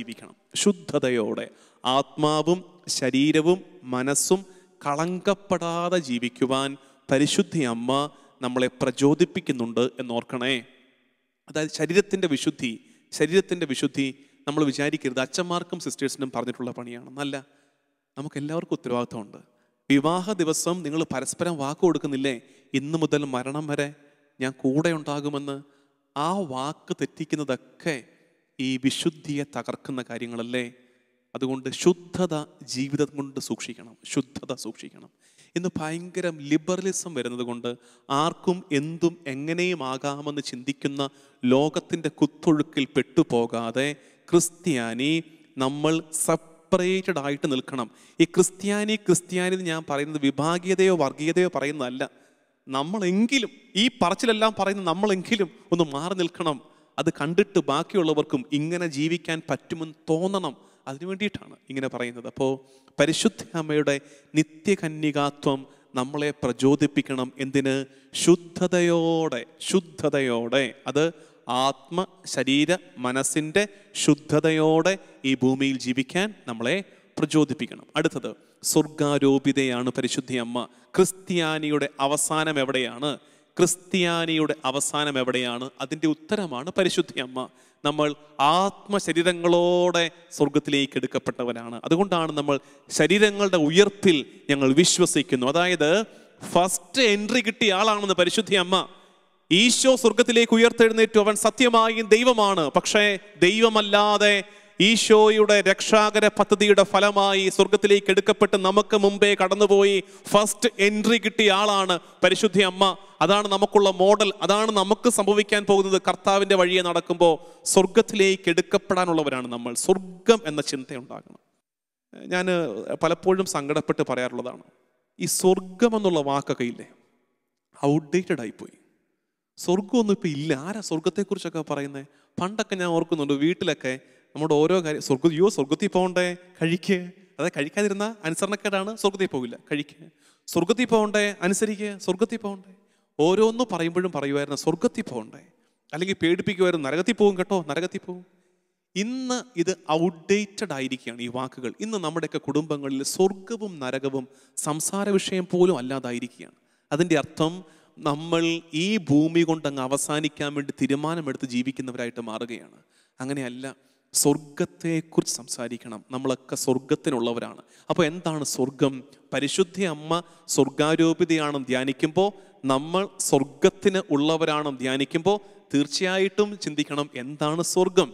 ശുദ്ധതയോടെ ആത്മാവും ശരീരവും മനസ്സും കളങ്കപ്പെടാതെ ജീവിക്കുവാൻ പരിശുദ്ധ അമ്മ നമ്മളെ പ്രചോദിപ്പിക്കുന്നുണ്ട് എന്നോർക്കണേ. അതായത് ശരീരത്തിൻ്റെ വിശുദ്ധി നമ്മൾ വിചാരിക്കരുത് അച്ഛന്മാർക്കും സിസ്റ്റേഴ്സിനും പറഞ്ഞിട്ടുള്ള പണിയാണെന്നല്ല. നമുക്ക് എല്ലാവർക്കും ഉത്തരവാദിത്തമുണ്ട്. വിവാഹ ദിവസം നിങ്ങൾ പരസ്പരം വാക്ക് കൊടുക്കുന്നില്ലേ, ഇന്നു മുതൽ മരണം വരെ ഞാൻ കൂടെ ഉണ്ടാകുമെന്ന്? ആ വാക്ക് തെറ്റിക്കുന്നതൊക്കെ ഈ വിശുദ്ധിയെ തകർക്കുന്ന കാര്യങ്ങളല്ലേ. അതുകൊണ്ട് ശുദ്ധത ജീവിതം കൊണ്ട് സൂക്ഷിക്കണം. ഇന്ന് ഭയങ്കര ലിബറലിസം വരുന്നത് കൊണ്ട് ആർക്കും എന്തും എങ്ങനെയും ആകാമെന്ന് ചിന്തിക്കുന്ന ലോകത്തിൻ്റെ കുത്തൊഴുക്കിൽ പെട്ടുപോകാതെ ക്രിസ്ത്യാനി നമ്മൾ സെപ്പറേറ്റഡ് ആയിട്ട് നിൽക്കണം. ഈ ക്രിസ്ത്യാനി ഞാൻ പറയുന്നത് വിഭാഗീയതയോ വർഗീയതയോ പറയുന്നതല്ല. നമ്മളെങ്കിലും ഈ പറച്ചിലെല്ലാം പറയുന്ന നമ്മളെങ്കിലും ഒന്ന് മാറി നിൽക്കണം. അത് കണ്ടിട്ട് ബാക്കിയുള്ളവർക്കും ഇങ്ങനെ ജീവിക്കാൻ പറ്റുമെന്ന് തോന്നണം. അതിനു വേണ്ടിയിട്ടാണ് ഇങ്ങനെ പറയുന്നത്. അപ്പോൾ പരിശുദ്ധ അമ്മയുടെ നിത്യകന്യകാത്വം നമ്മളെ പ്രചോദിപ്പിക്കണം. എന്തിന്? ശുദ്ധതയോടെ അത് ആത്മ ശരീര മനസ്സിൻ്റെ ശുദ്ധതയോടെ ഈ ഭൂമിയിൽ ജീവിക്കാൻ നമ്മളെ പ്രചോദിപ്പിക്കണം. അടുത്തത് സ്വർഗാരോപിതയാണ് പരിശുദ്ധ അമ്മ. ക്രിസ്ത്യാനിയുടെ അവസാനം എവിടെയാണ്? അതിൻ്റെ ഉത്തരമാണ് പരിശുദ്ധ അമ്മ. നമ്മൾ ആത്മശരീരങ്ങളോടെ സ്വർഗത്തിലേക്ക് എടുക്കപ്പെട്ടവരാണ്. അതുകൊണ്ടാണ് നമ്മൾ ശരീരങ്ങളുടെ ഉയർപ്പിൽ ഞങ്ങൾ വിശ്വസിക്കുന്നു. അതായത് ഫസ്റ്റ് എൻട്രി കിട്ടിയ ആളാണെന്ന് പരിശുദ്ധ അമ്മ. ഈശോ സ്വർഗത്തിലേക്ക് ഉയർത്തെഴുന്നേറ്റു. അവൻ സത്യമായും ദൈവമാണ്. പക്ഷേ ദൈവമല്ലാതെ ഈശോയുടെ രക്ഷാകര പദ്ധതിയുടെ ഫലമായി സ്വർഗത്തിലേക്ക് എടുക്കപ്പെട്ട് നമുക്ക് മുമ്പേ കടന്നുപോയി ഫസ്റ്റ് എൻട്രി കിട്ടിയ ആളാണ് പരിശുദ്ധ അമ്മ. അതാണ് നമുക്കുള്ള മോഡൽ. അതാണ് നമുക്ക് സംഭവിക്കാൻ പോകുന്നത്. കർത്താവിൻ്റെ വഴിയെ നടക്കുമ്പോൾ സ്വർഗത്തിലേക്ക് എടുക്കപ്പെടാനുള്ളവരാണ് നമ്മൾ. സ്വർഗം എന്ന ചിന്തയുണ്ടാകണം. ഞാൻ പലപ്പോഴും സങ്കടപ്പെട്ട് പറയാറുള്ളതാണ്, ഈ സ്വർഗം എന്നുള്ള വാക്കൊക്കെ ഇല്ലേ, ഔട്ട്ഡേറ്റഡ് ആയിപ്പോയി. സ്വർഗമൊന്നും ഇപ്പം ഇല്ല. ആരാ സ്വർഗത്തെക്കുറിച്ചൊക്കെ പറയുന്നത്? പണ്ടൊക്കെ ഞാൻ ഓർക്കുന്നുണ്ട്, വീട്ടിലൊക്കെ നമ്മുടെ ഓരോ കാര്യം സ്വർഗത്തിൽ പോകണ്ടേ, കഴിക്കുക. അതായത് കഴിക്കാതിരുന്ന അനുസരണക്കേടാണ്, സ്വർഗത്തിൽ പോകില്ല. കഴിക്കുക. സ്വർഗത്തിൽ പോകണ്ടേ, അനുസരിക്കുക. സ്വർഗത്തിൽ പോകണ്ടേ. ഓരോന്നും പറയുമ്പോഴും പറയുമായിരുന്നു സ്വർഗത്തിൽ പോകണ്ടേ, അല്ലെങ്കിൽ പേടിപ്പിക്കുമായിരുന്നു നരകത്തിൽ പോകും കേട്ടോ, നരകത്തിൽ പോകും. ഇന്ന് ഇത് ഔട്ട്ഡേറ്റഡ് ആയിരിക്കുകയാണ് ഈ വാക്കുകൾ. ഇന്ന് നമ്മുടെയൊക്കെ കുടുംബങ്ങളിൽ സ്വർഗവും നരകവും സംസാര വിഷയം പോലും അല്ലാതായിരിക്കുകയാണ്. അതിൻ്റെ അർത്ഥം നമ്മൾ ഈ ഭൂമി കൊണ്ടങ്ങ് അവസാനിക്കാൻ വേണ്ടി തീരുമാനമെടുത്ത് ജീവിക്കുന്നവരായിട്ട് മാറുകയാണ്. അങ്ങനെയല്ല, സ്വർഗത്തെക്കുറിച്ച് സംസാരിക്കണം. നമ്മളൊക്കെ സ്വർഗത്തിനുള്ളവരാണ്. അപ്പോൾ എന്താണ് സ്വർഗം? പരിശുദ്ധ അമ്മ സ്വർഗാരോപിതയാണെന്ന് ധ്യാനിക്കുമ്പോൾ, നമ്മൾ സ്വർഗത്തിന് ഉള്ളവരാണെന്ന് ധ്യാനിക്കുമ്പോൾ തീർച്ചയായിട്ടും ചിന്തിക്കണം, എന്താണ് സ്വർഗം?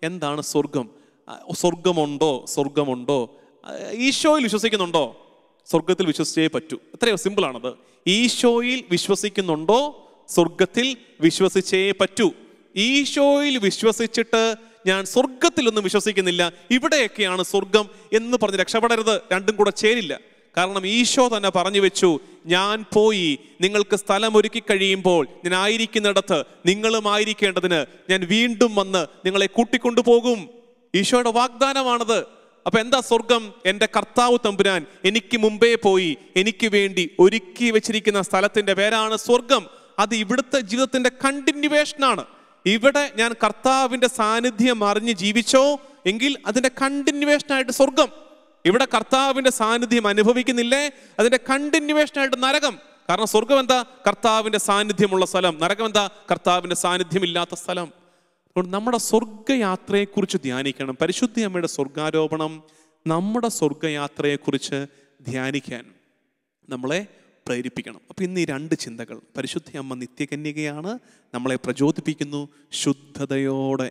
സ്വർഗമുണ്ടോ? ഈശോയിൽ വിശ്വസിക്കുന്നുണ്ടോ? സ്വർഗത്തിൽ വിശ്വസിച്ചേ പറ്റൂ. എത്രയോ സിമ്പിളാണത്. ഈശോയിൽ വിശ്വസിക്കുന്നുണ്ടോ? സ്വർഗത്തിൽ വിശ്വസിച്ചേ പറ്റൂ. ഈശോയിൽ വിശ്വസിച്ചിട്ട് ഞാൻ സ്വർഗത്തിലൊന്നും വിശ്വസിക്കുന്നില്ല, ഇവിടെയൊക്കെയാണ് സ്വർഗം എന്ന് പറഞ്ഞ് രക്ഷപ്പെടരുത്. രണ്ടും കൂടെ ചേരില്ല. കാരണം ഈശോ തന്നെ പറഞ്ഞു വെച്ചു, ഞാൻ പോയി നിങ്ങൾക്ക് സ്ഥലം ഒരുക്കി കഴിയുമ്പോൾ ഞാൻ ആയിരിക്കുന്നിടത്ത് നിങ്ങളും ആയിരിക്കേണ്ടതിന് ഞാൻ വീണ്ടും വന്ന് നിങ്ങളെ കൂട്ടിക്കൊണ്ടുപോകും. ഈശോയുടെ വാഗ്ദാനമാണത്. അപ്പൊ എന്താ സ്വർഗം? എൻ്റെ കർത്താവ് തമ്പുരാൻ എനിക്ക് മുമ്പേ പോയി എനിക്ക് വേണ്ടി ഒരുക്കി വെച്ചിരിക്കുന്ന സ്ഥലത്തിന്റെ പേരാണ് സ്വർഗം. അത് ഇവിടുത്തെ ജീവിതത്തിന്റെ കണ്ടിന്യൂവേഷനാണ്. ഇവിടെ ഞാൻ കർത്താവിന്റെ സാന്നിധ്യം അറിഞ്ഞ് ജീവിച്ചോ എങ്കിൽ അതിന്റെ കണ്ടിന്യൂവേഷനായിട്ട് സ്വർഗം. ഇവിടെ കർത്താവിന്റെ സാന്നിധ്യം അനുഭവിക്കുന്നില്ലേ, അതിന്റെ കണ്ടിന്യൂവേഷനായിട്ട് നരകം. കാരണം സ്വർഗം എന്താ? കർത്താവിന്റെ സാന്നിധ്യമുള്ള സ്ഥലം. നരകം എന്താ? കർത്താവിന്റെ സാന്നിധ്യമില്ലാത്ത സ്ഥലം. അതുകൊണ്ട് നമ്മുടെ സ്വർഗയാത്രയെക്കുറിച്ച് ധ്യാനിക്കണം. പരിശുദ്ധ അമ്മയുടെ സ്വർഗാരോപണം നമ്മുടെ സ്വർഗയാത്രയെക്കുറിച്ച് ധ്യാനിക്കാൻ നമ്മളെ പ്രേരിപ്പിക്കണം. അപ്പോൾ ഇന്ന് ഈ രണ്ട് ചിന്തകൾ, പരിശുദ്ധ അമ്മ നിത്യകന്യകയാണ്, നമ്മളെ പ്രചോദിപ്പിക്കുന്നു ശുദ്ധതയോടെ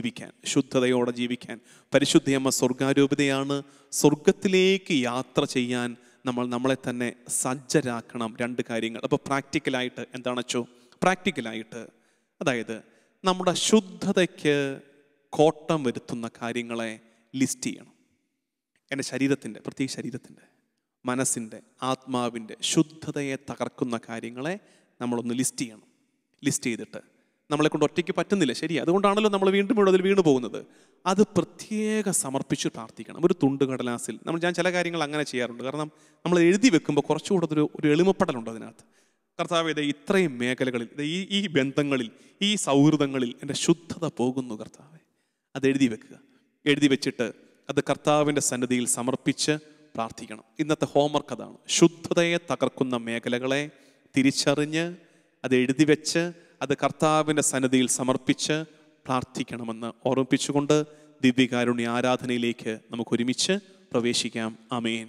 ജീവിക്കാൻ. പരിശുദ്ധ അമ്മ സ്വർഗാരോപിതയാണ്, സ്വർഗത്തിലേക്ക് യാത്ര ചെയ്യാൻ നമ്മളെ തന്നെ സജ്ജരാക്കണം. രണ്ട് കാര്യങ്ങൾ. അപ്പോൾ പ്രാക്ടിക്കലായിട്ട് എന്താണെച്ചോ? പ്രാക്ടിക്കലായിട്ട് അതായത് നമ്മുടെ ശുദ്ധതയ്ക്ക് കോട്ടം വരുത്തുന്ന കാര്യങ്ങളെ ലിസ്റ്റ് ചെയ്യണം. എൻ്റെ ശരീരത്തിൻ്റെ, പ്രത്യേക ശരീരത്തിൻ്റെ, മനസ്സിൻ്റെ, ആത്മാവിൻ്റെ ശുദ്ധതയെ തകർക്കുന്ന കാര്യങ്ങളെ നമ്മളൊന്ന് ലിസ്റ്റ് ചെയ്യണം. ലിസ്റ്റ് ചെയ്തിട്ട് നമ്മളെ കൊണ്ട് ഒറ്റയ്ക്ക് പറ്റുന്നില്ല, ശരി, അതുകൊണ്ടാണല്ലോ നമ്മൾ വീണ്ടും അതിൽ വീണു പോകുന്നത്. അത് പ്രത്യേക സമർപ്പിച്ച് പ്രാർത്ഥിക്കണം. ഒരു തുണ്ട് കടലാസിൽ ഞാൻ ചില കാര്യങ്ങൾ അങ്ങനെ ചെയ്യാറുണ്ട്. കാരണം നമ്മൾ എഴുതി വെക്കുമ്പോൾ കുറച്ചുകൂടെ ഒരു എളിമപ്പെടലുണ്ട് അതിനകത്ത്. കർത്താവേ, ഇത്രയും മേഖലകളിൽ, ഈ ബന്ധങ്ങളിൽ, ഈ സൗഹൃദങ്ങളിൽ എൻ്റെ ശുദ്ധത പോകുന്നു കർത്താവേ, അത് എഴുതി വെക്കുക. എഴുതി വെച്ചിട്ട് അത് കർത്താവിൻ്റെ സന്നിധിയിൽ സമർപ്പിച്ച് പ്രാർത്ഥിക്കണം. ഇന്നത്തെ ഹോംവർക്ക് അതാണ്. ശുദ്ധതയെ തകർക്കുന്ന മേഖലകളെ തിരിച്ചറിഞ്ഞ് അത് എഴുതി വെച്ച് അത് കർത്താവിൻ്റെ സന്നിധിയിൽ സമർപ്പിച്ച് പ്രാർത്ഥിക്കണമെന്ന് ഓർമ്മിപ്പിച്ചുകൊണ്ട് ദിവ്യകാരുണ്യ ആരാധനയിലേക്ക് നമുക്ക് ഒരുമിച്ച് പ്രവേശിക്കാം. ആമേൻ.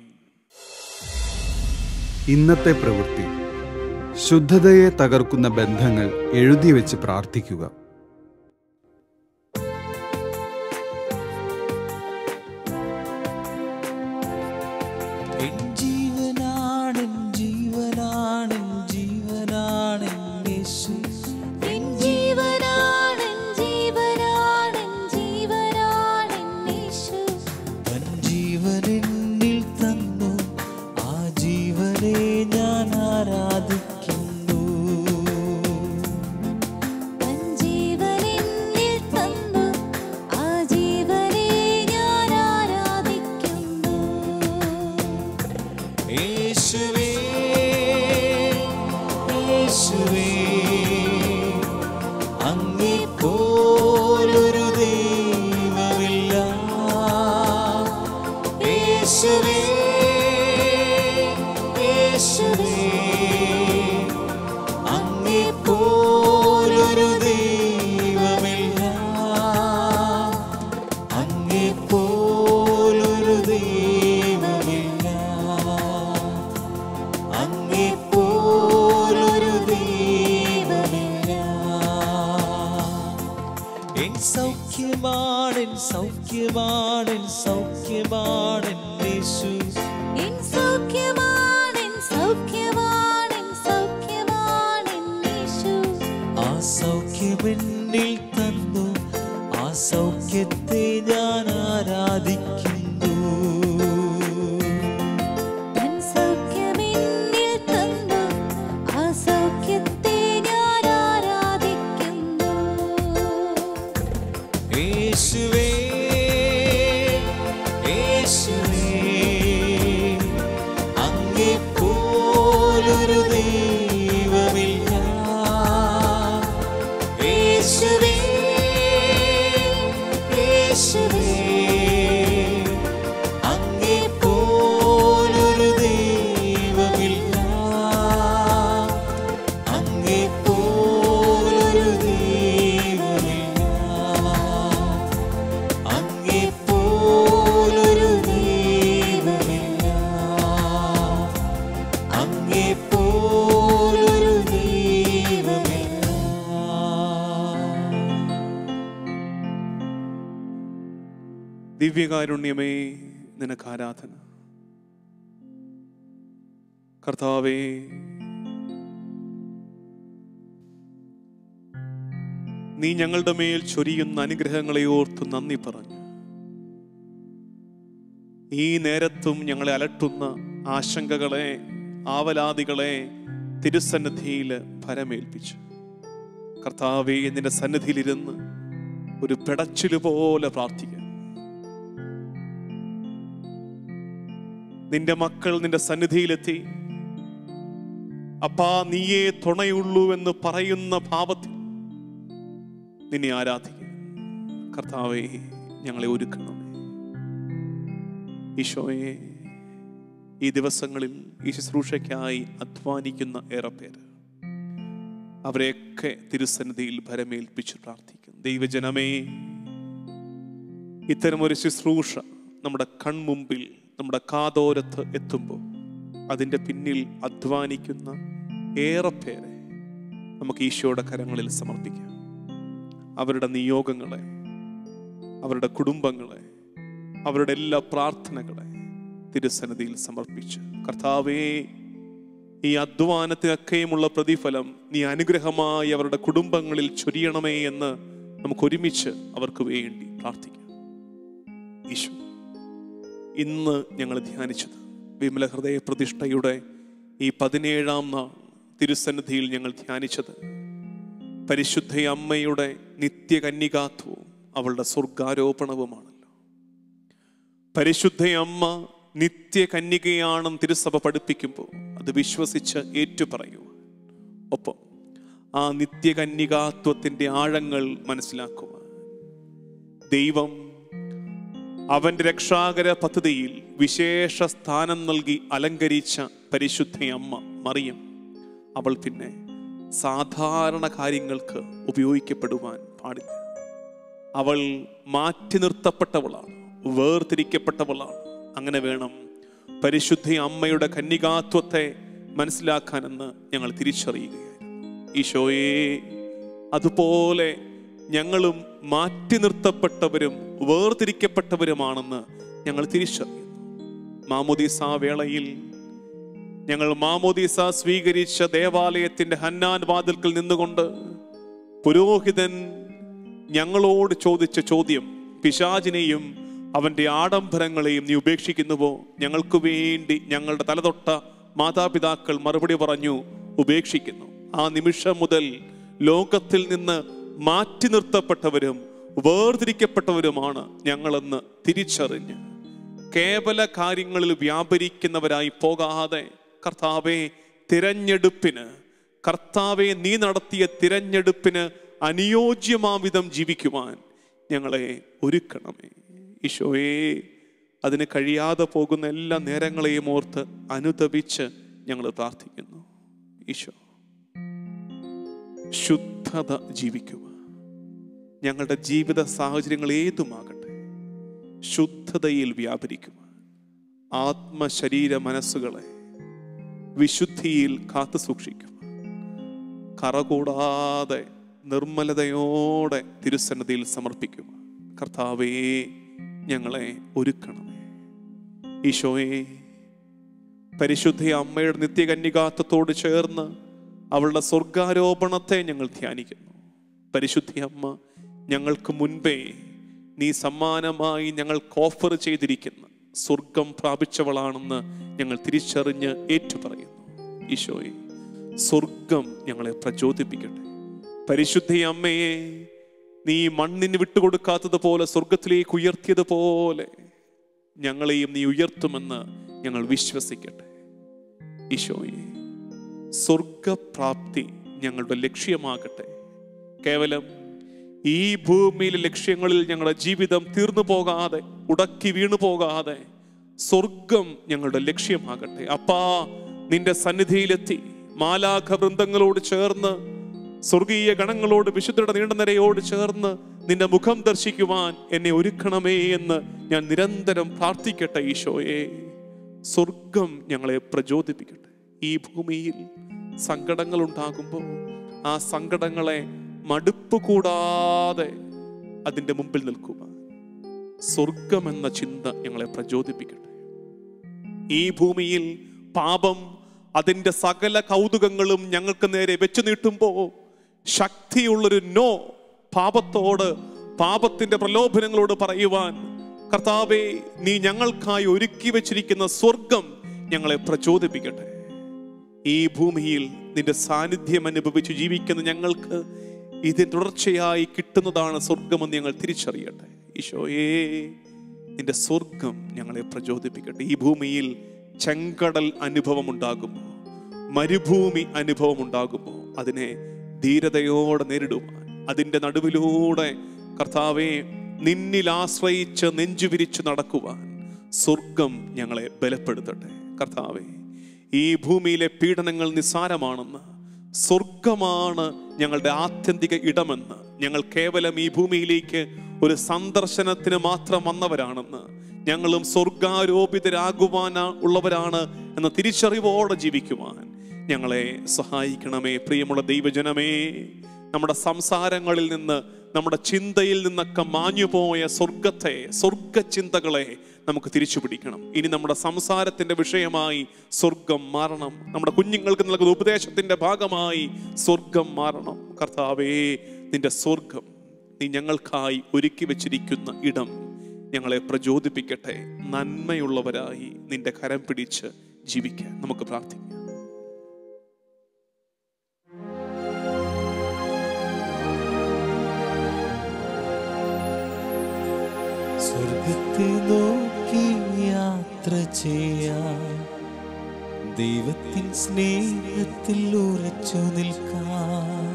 ഇന്നത്തെ പ്രവൃത്തി: ശുദ്ധതയെ തകർക്കുന്ന ബന്ധങ്ങൾ എഴുതി വെച്ച് പ്രാർത്ഥിക്കുക.
ദിവ്യകാരുണ്യമേ, നിനക്ക് ആരാധന. കർത്താവേ, നീ ഞങ്ങളുടെ മേൽ ചൊരിയുന്ന അനുഗ്രഹങ്ങളെ ഓർത്ത് നന്ദി പറഞ്ഞു. ഈ നേരത്തും ഞങ്ങളെ അലട്ടുന്ന ആശങ്കകളെ, ആവലാതികളെ തിരുസന്നിധിയിൽ ഭരമേൽപ്പിച്ചു. കർത്താവേ, നിന്റെ സന്നിധിയിലിരുന്ന് ഒരു പിടച്ചില് പോലെ പ്രാർത്ഥിക്കാം. നിന്റെ മക്കൾ നിന്റെ സന്നിധിയിലെത്തി അപ്പാ നീയേ തുണയുള്ളൂ എന്ന് പറയുന്ന ഭാവത്തിൽ നിന്നെ ആരാധിക്കാം. കർത്താവേ, ഞങ്ങളെ ഒരുക്കണമേ. ഈശോയെ, ഈ ദിവസങ്ങളിൽ ഈ ശുശ്രൂഷയ്ക്കായി അധ്വാനിക്കുന്ന ഏറെ പേര്, അവരെയൊക്കെ തിരുസന്നിധിയിൽ ഭരമേൽപ്പിച്ച് പ്രാർത്ഥിക്കുന്നു. ദൈവജനമേ, ഇത്തരമൊരു ശുശ്രൂഷ നമ്മുടെ കൺമുമ്പിൽ, നമ്മുടെ കാതോരത്ത് എത്തുമ്പോൾ അതിൻ്റെ പിന്നിൽ അധ്വാനിക്കുന്ന ഏറെ പേരെ നമുക്ക് ഈശോയുടെ കരങ്ങളിൽ സമർപ്പിക്കാം. അവരുടെ നിയോഗങ്ങളെ, അവരുടെ കുടുംബങ്ങളെ, അവരുടെ എല്ലാ പ്രാർത്ഥനകളെ തിരുസന്നിധിയിൽ സമർപ്പിച്ച്, കർത്താവേ, ഈ അധ്വാനത്തിനൊക്കെയുമുള്ള പ്രതിഫലം നീ അനുഗ്രഹമായി അവരുടെ കുടുംബങ്ങളിൽ ചൊരിയണമേ എന്ന് നമുക്ക് ഒരുമിച്ച് അവർക്ക് വേണ്ടി പ്രാർത്ഥിക്കാം. ഈശോ, ഇന്ന് ഞങ്ങൾ ധ്യാനിച്ചത് വിമല ഹൃദയ പ്രതിഷ്ഠയുടെ ഈ 17-ാം നാൾ തിരുസന്നിധിയിൽ ഞങ്ങൾ ധ്യാനിച്ചത് പരിശുദ്ധ അമ്മയുടെ നിത്യകന്യകാത്വവും അവളുടെ സ്വർഗാരോപണവുമാണല്ലോ. പരിശുദ്ധ അമ്മ നിത്യകന്യകയാണെന്ന് തിരുസഭ പഠിപ്പിക്കുമ്പോൾ അത് വിശ്വസിച്ച് ഏറ്റുപറയുക, ഒപ്പം ആ നിത്യകന്യകാത്വത്തിൻ്റെ ആഴങ്ങൾ മനസ്സിലാക്കുക. ദൈവം അവൻ്റെ രക്ഷാകര പദ്ധതിയിൽ വിശേഷ സ്ഥാനം നൽകി അലങ്കരിച്ച പരിശുദ്ധ അമ്മ മറിയം, അവൾ പിന്നെ സാധാരണ കാര്യങ്ങൾക്ക് ഉപയോഗിക്കപ്പെടുവാൻ പാടില്ല. അവൾ മാറ്റി നിർത്തപ്പെട്ടവളാണ്, വേർതിരിക്കപ്പെട്ടവളാണ്. അങ്ങനെ വേണം പരിശുദ്ധ അമ്മയുടെ കന്യകാത്വത്തെ മനസ്സിലാക്കാനെന്ന് ഞങ്ങൾ തിരിച്ചറിയുകയായിരുന്നു. ഈശോയെ, അതുപോലെ ഞങ്ങളും മാറ്റി നിർത്തപ്പെട്ടവരും വേർതിരിക്കപ്പെട്ടവരുമാണെന്ന് ഞങ്ങൾ തിരിച്ചറിയുന്നു. മാമോദീസ വേളയിൽ ഞങ്ങൾ മാമോദീസ സ്വീകരിച്ച ദേവാലയത്തിന്റെ ഹന്നാൻ വാതിൽക്കൽ നിന്നുകൊണ്ട് പുരോഹിതൻ ഞങ്ങളോട് ചോദിച്ച ചോദ്യം, പിശാചിനെയും അവന്റെ ആഡംബരങ്ങളെയും നീ ഉപേക്ഷിക്കുന്നുവോ? ഞങ്ങൾക്ക് വേണ്ടി ഞങ്ങളുടെ തലതൊട്ട മാതാപിതാക്കൾ മറുപടി പറഞ്ഞു, ഉപേക്ഷിക്കുന്നു. ആ നിമിഷം മുതൽ ലോകത്തിൽ നിന്ന് മാറ്റി നിർത്തപ്പെട്ടവരും വേർതിരിക്കപ്പെട്ടവരുമാണ് ഞങ്ങളെന്ന് തിരിച്ചറിഞ്ഞ് കേവല കാര്യങ്ങളിൽ വ്യാപരിക്കുന്നവരായി പോകാതെ, കർത്താവെ, തിരഞ്ഞെടുപ്പിന്, കർത്താവെ, നീ നടത്തിയ തിരഞ്ഞെടുപ്പിന് അനുയോജ്യമാവിധം ജീവിക്കുവാൻ ഞങ്ങളെ ഒരുക്കണമേ. ഈശോയെ, അതിന് കഴിയാതെ പോകുന്ന എല്ലാ നേരങ്ങളെയും ഓർത്ത് അനുതപിച്ച് ഞങ്ങൾ പ്രാർത്ഥിക്കുന്നു. ഈശോ, ശുദ്ധത ജീവിക്കുക. ഞങ്ങളുടെ ജീവിത സാഹചര്യങ്ങൾ ഏതുമാകട്ടെ, ശുദ്ധതയിൽ വ്യാപരിക്കുക. ആത്മശരീര മനസ്സുകളെ വിശുദ്ധിയിൽ കാത്തു സൂക്ഷിക്കുക. കറകൂടാതെ നിർമ്മലതയോടെ തിരുസന്നിധിയിൽ സമർപ്പിക്കുക. കർത്താവേ, ഞങ്ങളെ ഒരുക്കണമേ. ഈശോയെ, പരിശുദ്ധ അമ്മയുടെ നിത്യകന്യകാത്വത്തോട് ചേർന്ന് അവളുടെ സ്വർഗാരോപണത്തെ ഞങ്ങൾ ധ്യാനിക്കുന്നു. പരിശുദ്ധ അമ്മ ഞങ്ങൾക്ക് മുൻപേ നീ സമ്മാനമായി ഞങ്ങൾക്ക് ഓഫർ ചെയ്തിരിക്കുന്ന സ്വർഗം പ്രാപിച്ചവളാണെന്ന് ഞങ്ങൾ തിരിച്ചറിഞ്ഞ് ഏറ്റുപറയുന്നു. ഈശോയെ, സ്വർഗം ഞങ്ങളെ പ്രചോദിപ്പിക്കട്ടെ. പരിശുദ്ധ അമ്മയെ നീ മണ്ണിന് വിട്ടുകൊടുക്കാത്തതുപോലെ സ്വർഗത്തിലേക്ക് ഉയർത്തിയതുപോലെ ഞങ്ങളെയും നീ ഉയർത്തുമെന്ന് ഞങ്ങൾ വിശ്വസിക്കട്ടെ. ഈശോയെ, സ്വർഗപ്രാപ്തി ഞങ്ങളുടെ ലക്ഷ്യമാകട്ടെ. കേവലം ഈ ഭൂമിയിലെ ലക്ഷ്യങ്ങളിൽ ഞങ്ങളുടെ ജീവിതം തീർന്നു പോകാതെ, ഉടക്കി വീണു പോകാതെ, സ്വർഗം ഞങ്ങളുടെ ലക്ഷ്യമാകട്ടെ. അപ്പാ, നിന്റെ സന്നിധിയിലെത്തി മാലാഖ വൃന്ദങ്ങളോട് ചേർന്ന്, സ്വർഗീയ ഗണങ്ങളോട്, വിശുദ്ധരുടെ നീണ്ട നിരയോട് ചേർന്ന് നിന്റെ മുഖം ദർശിക്കുവാൻ എന്നെ ഒരുക്കണമേ എന്ന് ഞാൻ നിരന്തരം പ്രാർത്ഥിക്കട്ടെ. ഈശോയെ, സ്വർഗം ഞങ്ങളെ പ്രചോദിപ്പിക്കട്ടെ. ഈ ഭൂമിയിൽ സങ്കടങ്ങൾ ഉണ്ടാകുമ്പോൾ ആ സങ്കടങ്ങളെ മടുപ്പ് കൂടാതെ അതിൻ്റെ മുമ്പിൽ നിൽക്കുക. സ്വർഗമെന്ന ചിന്ത ഞങ്ങളെ പ്രചോദിപ്പിക്കട്ടെ. ഈ ഭൂമിയിൽ പാപം അതിൻ്റെ സകല കൗതുകങ്ങളും ഞങ്ങൾക്ക് നേരെ വെച്ചു നീട്ടുമ്പോൾ ശക്തിയുള്ളൊരു നോ പാപത്തോട്, പാപത്തിന്റെ പ്രലോഭനങ്ങളോട് പറയുവാൻ, കർത്താവേ, നീ ഞങ്ങൾക്കായി ഒരുക്കി വെച്ചിരിക്കുന്ന സ്വർഗം ഞങ്ങളെ പ്രചോദിപ്പിക്കട്ടെ. ഈ ഭൂമിയിൽ നിന്റെ സാന്നിധ്യം അനുഭവിച്ച് ജീവിക്കുന്ന ഞങ്ങൾക്ക് ഇതിന് തുടർച്ചയായി കിട്ടുന്നതാണ് സ്വർഗമെന്ന് ഞങ്ങൾ തിരിച്ചറിയട്ടെ. ഈശോയേ, നിന്റെ സ്വർഗം ഞങ്ങളെ പ്രചോദിപ്പിക്കട്ടെ. ഈ ഭൂമിയിൽ ചെങ്കടൽ അനുഭവം ഉണ്ടാകുമ്പോൾ, മരുഭൂമി അനുഭവം ഉണ്ടാകുമ്പോൾ അതിനെ ധീരതയോടെ നേരിടുവാൻ, അതിൻ്റെ നടുവിലൂടെ കർത്താവെ നിന്നിൽ ആശ്രയിച്ച് നെഞ്ചുവിരിച്ച് നടക്കുവാൻ സ്വർഗം ഞങ്ങളെ ബലപ്പെടുത്തട്ടെ. കർത്താവെ, ഈ ഭൂമിയിലെ പീഡനങ്ങൾ നിസ്സാരമാണെന്ന്, സ്വർഗമാണ് ഞങ്ങളുടെ ആത്യന്തിക ഇടമെന്ന്, ഞങ്ങൾ കേവലം ഈ ഭൂമിയിലേക്ക് ഒരു സന്ദർശനത്തിന് മാത്രം വന്നവരാണെന്ന്, ഞങ്ങളും സ്വർഗാരോപിതരാകുവാൻ ഉള്ളവരാണ് എന്ന തിരിച്ചറിവോടെ ജീവിക്കുവാൻ ഞങ്ങളെ സഹായിക്കണമേ. പ്രിയമുള്ള ദൈവജനമേ, നമ്മുടെ സംസാരങ്ങളിൽ നിന്ന്, നമ്മുടെ ചിന്തയിൽ നിന്നൊക്കെ മാഞ്ഞുപോയ സ്വർഗത്തെ, സ്വർഗചിന്തകളെ നമുക്ക് തിരിച്ചു പിടിക്കണം. ഇനി നമ്മുടെ സംസാരത്തിന്റെ വിഷയമായി സ്വർഗം മാറണം. നമ്മുടെ കുഞ്ഞുങ്ങൾക്ക് നൽകുന്ന ഉപദേശത്തിന്റെ ഭാഗമായി സ്വർഗം മാറണം. കർത്താവേ, നിന്റെ സ്വർഗം, നീ ഞങ്ങൾക്കായി ഒരുക്കി വെച്ചിരിക്കുന്ന ഇടം ഞങ്ങളെ പ്രചോദിപ്പിക്കട്ടെ. നന്മയുള്ളവരായി നിന്റെ കരം പിടിച്ച് ജീവിക്കാൻ നമുക്ക് പ്രാർത്ഥിക്കാം.
സ്വർഗത്തെ നോക്കി യാത്ര ചെയ്യാൻ, ദൈവത്തിൻ സ്നേഹത്തിൽ ഉറച്ചു നിൽക്കാൻ,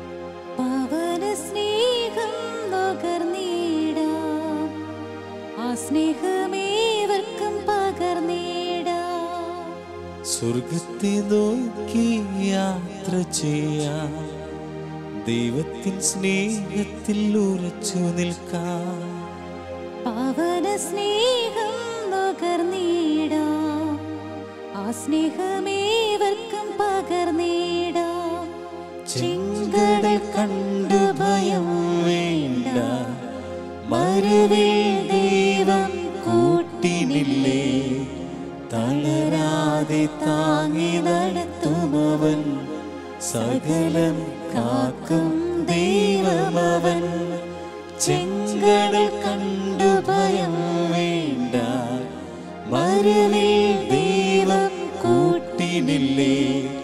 പവന സ്നേഹം നുകർന്നിടാം, സ്നേഹമേവർക്കും പകർന്നിടാം.
സ്വർഗത്തെ നോക്കി യാത്ര ചെയ്യാം, ദൈവത്തിൻ സ്നേഹത്തിൽ ഉറച്ചു നിൽക്കാം.
പാവന സ്നേഹം നുകർന്നിടാം, ആ സ്നേഹമേവർക്കും പകർന്നിടാം.
ചെങ്കടൽ കണ്ടു ഭയം വേണ്ട, മരുവിൽ ദൈവം കൂട്ടിനില്ലേ. തളരാതെ താങ്ങി നടത്തുമവൻ, സകലം കാക്കും ദൈവമവൻ. ചെങ്കടൽ കണ്ടു ഭയം വേണ്ട, മരുവിൽ ദൈവം കൂട്ടിനില്ലേ.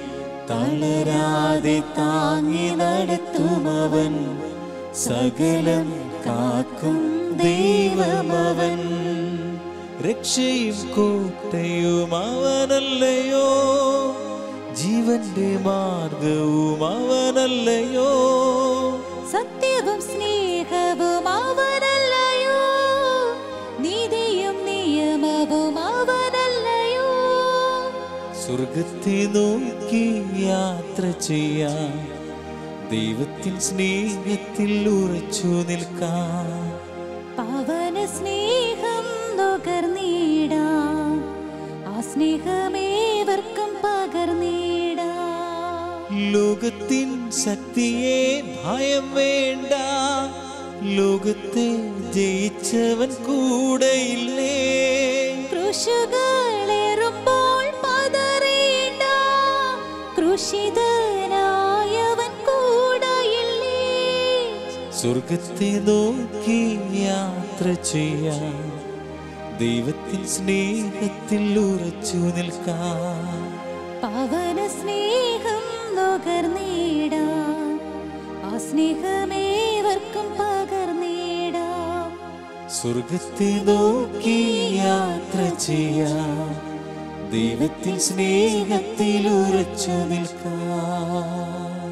തളരാതെ താങ്ങി നടത്തുമവൻ, സകലം കാക്കും ദൈവമവൻ. രക്ഷയും കോട്ടയും അവനല്ലയോ, ജീവന്റെ മാർഗവും അവനല്ലയോ.
സത്യവും സ്നേഹവും അവനല്ലയോ, നീതിയും നിയമവും അവനല്ലയോ.
സ്വർഗത്തെ നോക്കി യാത്ര ചെയ്യാം, ദൈവത്തിൻ സ്നേഹത്തിൽ ഉറച്ചു നിൽക്കാം.
പാവന സ്നേഹം നുകർന്നിടാം, ആ സ്നേഹമേവർക്കും പകർന്നിടാം.
ലോകത്തിൻ ശക്തിയെ ഭയം വേണ്ട, ലോകത്തെ ജയിച്ചവൻ കൂടെയില്ലേ.
ക്രൂശുകളേറുമ്പോൾ പതറേണ്ട, ക്രൂശിതനായവൻ കൂടെയില്ലേ.
സ്വർഗത്തെ നോക്കി യാത്ര ചെയ്യാം, ദൈവത്തിൻ സ്നേഹത്തിൽ ഉറച്ചു നിൽക്കാം.
പാവന സ്നേഹം നുകർന്നിടാം, ആ സ്നേഹമേവർക്കും പകർന്നിടാം.
സ്വർഗത്തെ നോക്കി യാത്ര ചെയ്യാം, ദൈവത്തിൻ സ്നേഹത്തിൽ ഉറച്ചു നിൽക്കാം.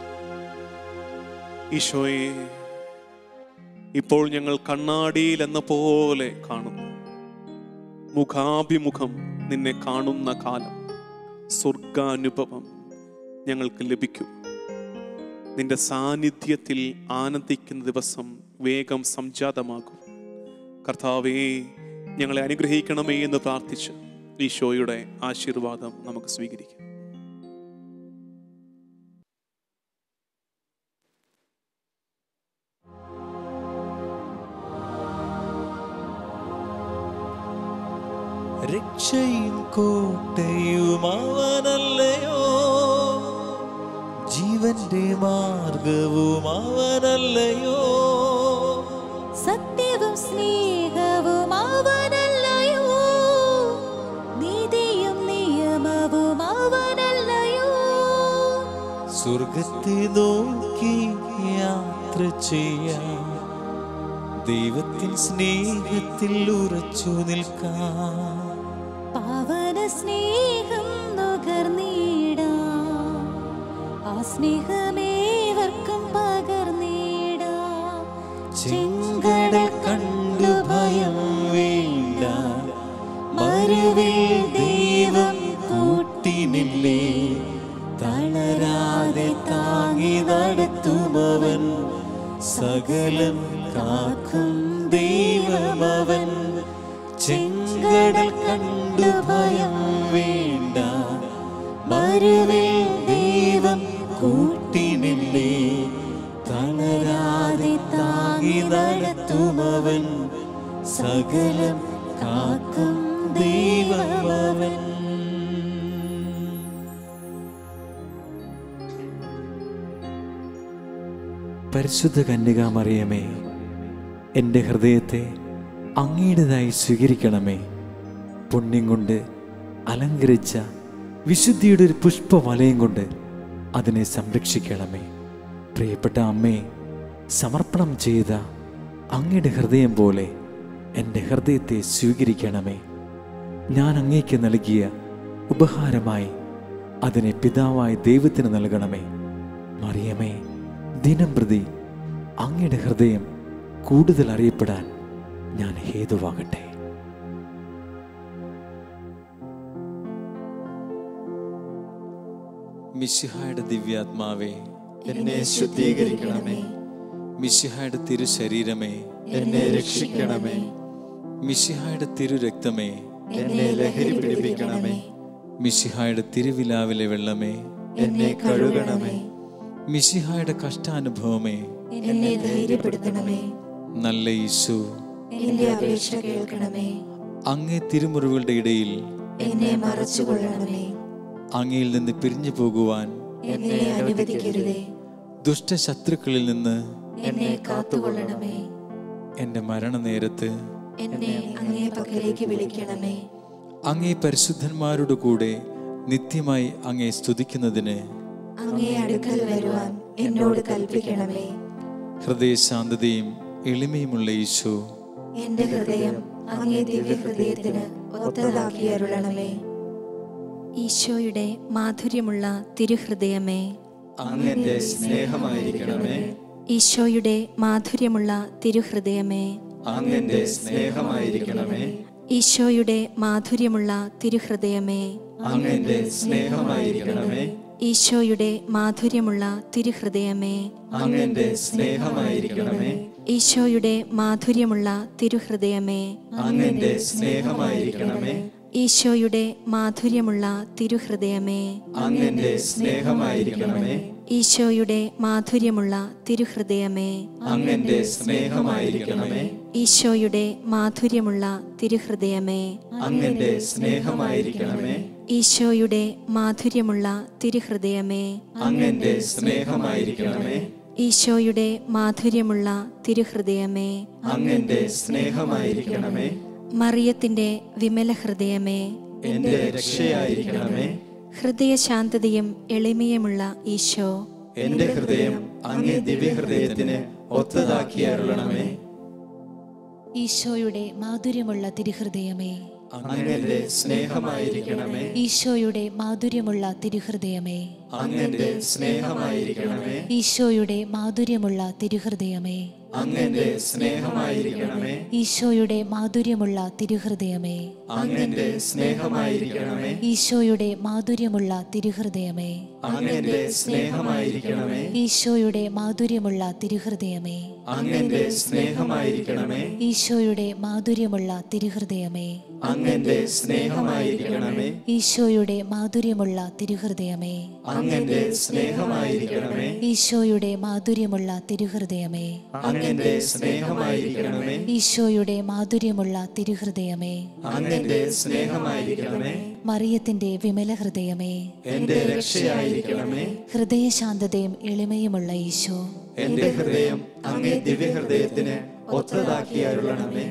ഈശോയെ, ഇപ്പോൾ ഞങ്ങൾ കണ്ണാടിയിൽ എന്ന പോലെ കാണുന്നു. മുഖാഭിമുഖം നിന്നെ കാണുന്ന കാലം, സ്വർഗാനുഭവം ഞങ്ങൾക്ക് ലഭിക്കും. നിന്റെ സാന്നിധ്യത്തിൽ ആനന്ദിക്കുന്ന ദിവസം വേഗം സംജാതമാകും. കർത്താവേ, ഞങ്ങളെ അനുഗ്രഹിക്കണമേ എന്ന് പ്രാർത്ഥിച്ച് ഈശോയുടെ ആശീർവാദം നമുക്ക് സ്വീകരിക്കാം.
രക്ഷയും കോട്ടയും അവനല്ലയോ, ജീവന്റെ മാർഗവും അവനല്ലയോ.
സത്യവും സ്നേഹവും അവനല്ലയോ, നീതിയും നിയമവും അവനല്ലയോ.
സ്വർഗത്തെ നോക്കി യാത്ര ചെയ്യാം, ദൈവത്തിൻ സ്നേഹത്തിൽ ഉറച്ചു നിൽക്കാം.
പാവന സ്നേഹം നുകർന്നിടാം, ആ സ്നേഹമേവർക്കും പകർന്നിടാം.
ചെങ്കടൽ കണ്ടു ഭയം വേണ്ട, മരുവിൽ ദൈവം കൂട്ടിനില്ലേ. തളരാതെ താങ്ങി നടത്തുമവൻ, സകലം കാക്കും ദൈവമവൻ. ചെങ്കടൽ കണ്ടു ഭയം വേണ്ട, മരുവിൽ ദൈവം കൂട്ടിനില്ലേ. തളരാതെ താങ്ങി നടത്തുമവൻ, സകലം കാക്കും ദൈവമവൻ.
പരിശുദ്ധ കന്യകാമറിയമേ, എൻ്റെ ഹൃദയത്തെ അങ്ങയുടേതായി സ്വീകരിക്കണമേ. പുണ്യം കൊണ്ട് അലങ്കരിച്ച വിശുദ്ധിയുടെ ഒരു പുഷ്പവലയം കൊണ്ട് അതിനെ സംരക്ഷിക്കണമേ. പ്രിയപ്പെട്ട അമ്മേ, സമർപ്പണം ചെയ്ത അങ്ങയുടെ ഹൃദയം പോലെ എൻ്റെ ഹൃദയത്തെ സ്വീകരിക്കണമേ. ഞാൻ അങ്ങേക്ക് നൽകിയ ഉപഹാരമായി അതിനെ പിതാവായ ദൈവത്തിന് നൽകണമേ. മറിയമേ, ദിനം പ്രതി അങ്ങയുടെ ഹൃദയം കൂടുതൽ അറിയപ്പെടാൻ ഞാൻ ഹേതുവാകട്ടെ. മിശിഹായുടെ ദിവ്യാത്മാവേ,
എന്നെ ശുദ്ധീകരിക്കണമേ.
മിശിഹായുടെ തിരുശരീരമേ,
എന്നെ രക്ഷിക്കണമേ.
മിശിഹായുടെ തിരുരക്തമേ,
എന്നെ ലഹരി പിടിപ്പിക്കണമേ.
മിശിഹായുടെ തിരുവിലാവിലെ വെള്ളമേ,
എന്നെ കഴുകണമേ.
മിശിഹായുടെ കഷ്ടാനുഭവമേ,
എന്നെ ധൈര്യപ്പെടുത്തണമേ.
നല്ല യേശു,
എന്റെ അപേക്ഷ കേൾക്കണമേ.
അങ്ങേ തിരുമുറിവുകളുടെ ഇടയിൽ
എന്നെ മറച്ചുകൊള്ളണമേ.
അങ്ങയിൽ നിന്ന് പിരിഞ്ഞു പോകുവാൻ
എന്നെ അനുവദിക്കരുതേ.
ദുഷ്ടശത്രുക്കളിൽ നിന്ന്
എന്നെ കാത്തുകൊള്ളണമേ.
എൻ്റെ മരണനേരത്ത്
എന്നെ അങ്ങേ പക്കലേക്ക് വിളിക്കണമേ.
അങ്ങേ പരിശുദ്ധന്മാരുടെ കൂടെ നിത്യമായി അങ്ങേ സ്തുതിക്കുന്നതിന്
അങ്ങേ അടുക്കൽ വരുവാൻ എന്നോട് കൽപ്പിക്കണമേ.
ഹൃദയശാന്തതയും എളിമയുമുള്ള ഈശോ,
എന്റെ ഹൃദയം അങ്ങേ ദിവ്യഹൃദയത്തിന് ഒത്തതാക്കി അരുളണമേ.
ഈശോയുടെ മാധുര്യമുള്ള തിരുഹൃദയമേ,
അങ്ങന്റെ സ്നേഹമായിരിക്കണമേ.
ഈശോയുടെ മാധുര്യമുള്ള തിരുഹൃദയമേ,
അങ്ങന്റെ സ്നേഹമായിരിക്കണമേ.
ഈശോയുടെ മാധുര്യമുള്ള തിരുഹൃദയമേ,
അങ്ങന്റെ സ്നേഹമായിരിക്കണമേ.
ഈശോയുടെ മാധുര്യമുള്ള തിരുഹൃദയമേ,
അങ്ങന്റെ സ്നേഹമായിരിക്കണമേ.
ഈശോയുടെ മാധുര്യമുള്ള തിരുഹൃദയമേ,
അങ്ങന്റെ സ്നേഹമായിരിക്കണമേ.
ഈശോയുടെ മാധുര്യമുള്ള തിരുഹൃദയമേ,
അങ്ങന്റെ സ്നേഹമായിരിക്കണമേ.
ഈശോയുടെ മാധുര്യമുള്ള തിരുഹൃദയമേ,
അങ്ങന്റെ സ്നേഹമായിരിക്കണമേ.
ഈശോയുടെ മാധുര്യമുള്ള തിരുഹൃദയമേ,
അങ്ങന്റെ സ്നേഹമായിരിക്കണമേ.
ഈശോയുടെ മാധുര്യമുള്ള തിരുഹൃദയമേ,
അങ്ങന്റെ സ്നേഹമായിരിക്കണമേ.
ഈശോയുടെ മാധുര്യമുള്ള തിരുഹൃദയമേ,
അങ്ങന്റെ സ്നേഹമായിരിക്കണമേ.
മറിയത്തിന്റെ വിമല ഹൃദയമേ,
എന്റെ രക്ഷയായിരിക്കണമേ.
ഹൃദയശാന്തതയും എളിമയുമുള്ള ഈശോ,
എന്റെ ഹൃദയം അങ്ങേ ദിവ്യഹൃദയത്തിന് ഒത്തതാക്കി അരുളണമേ.
ഈശോയുടെ മാധുര്യമുള്ള തിരുഹൃദയമേ,
അങ്ങന്റെ സ്നേഹമായിരിക്കണമേ.
ഈശോയുടെ മാധുര്യമുള്ള തിരുഹൃദയമേ,
അങ്ങന്റെ സ്നേഹമായിരിക്കണമേ.
ഈശോയുടെ മാധുര്യമുള്ള തിരുഹൃദയമേ,
അങ്ങന്റെ സ്നേഹമായിരിക്കണമേ.
ഈശോയുടെ മാധുര്യമുള്ള തിരുഹൃദയമേ,
അങ്ങന്റെ സ്നേഹമായിരിക്കണമേ.
ഈശോയുടെ മാധുര്യമുള്ള തിരുഹൃദയമേ,
അങ്ങന്റെ സ്നേഹമായിരിക്കണമേ.
ഈശോയുടെ മാധുര്യമുള്ള തിരുഹൃദയമേ,
അങ്ങന്റെ സ്നേഹമായിരിക്കണമേ.
ഈശോയുടെ മാധുര്യമുള്ള തിരുഹൃദയമേ,
അങ്ങന്റെ സ്നേഹമായിരിക്കണമേ.
ഈശോയുടെ മാധുര്യമുള്ള തിരുഹൃദയമേ,
അങ്ങന്റെ സ്നേഹമായിരിക്കണമേ.
ഈശോയുടെ മാധുര്യമുള്ള തിരുഹൃദയമേ,
അങ്ങന്റെ സ്നേഹമായിരിക്കണമേ.
ഈശോയുടെ മാധുര്യമുള്ള തിരുഹൃദയമേ,
അങ്ങന്റെ സ്നേഹമായിരിക്കണമേ.
മറിയത്തിന്റെ വിമല ഹൃദയമേ,
എന്റെ രക്ഷയായിരിക്കണമേ.
ഹൃദയശാന്തതയും എളിമയുമുള്ള ഈശോ,
എന്റെ ഹൃദയം അങ്ങേ ദിവ്യഹൃദയത്തിന് ഒത്തതാക്കി അരുളണമേ.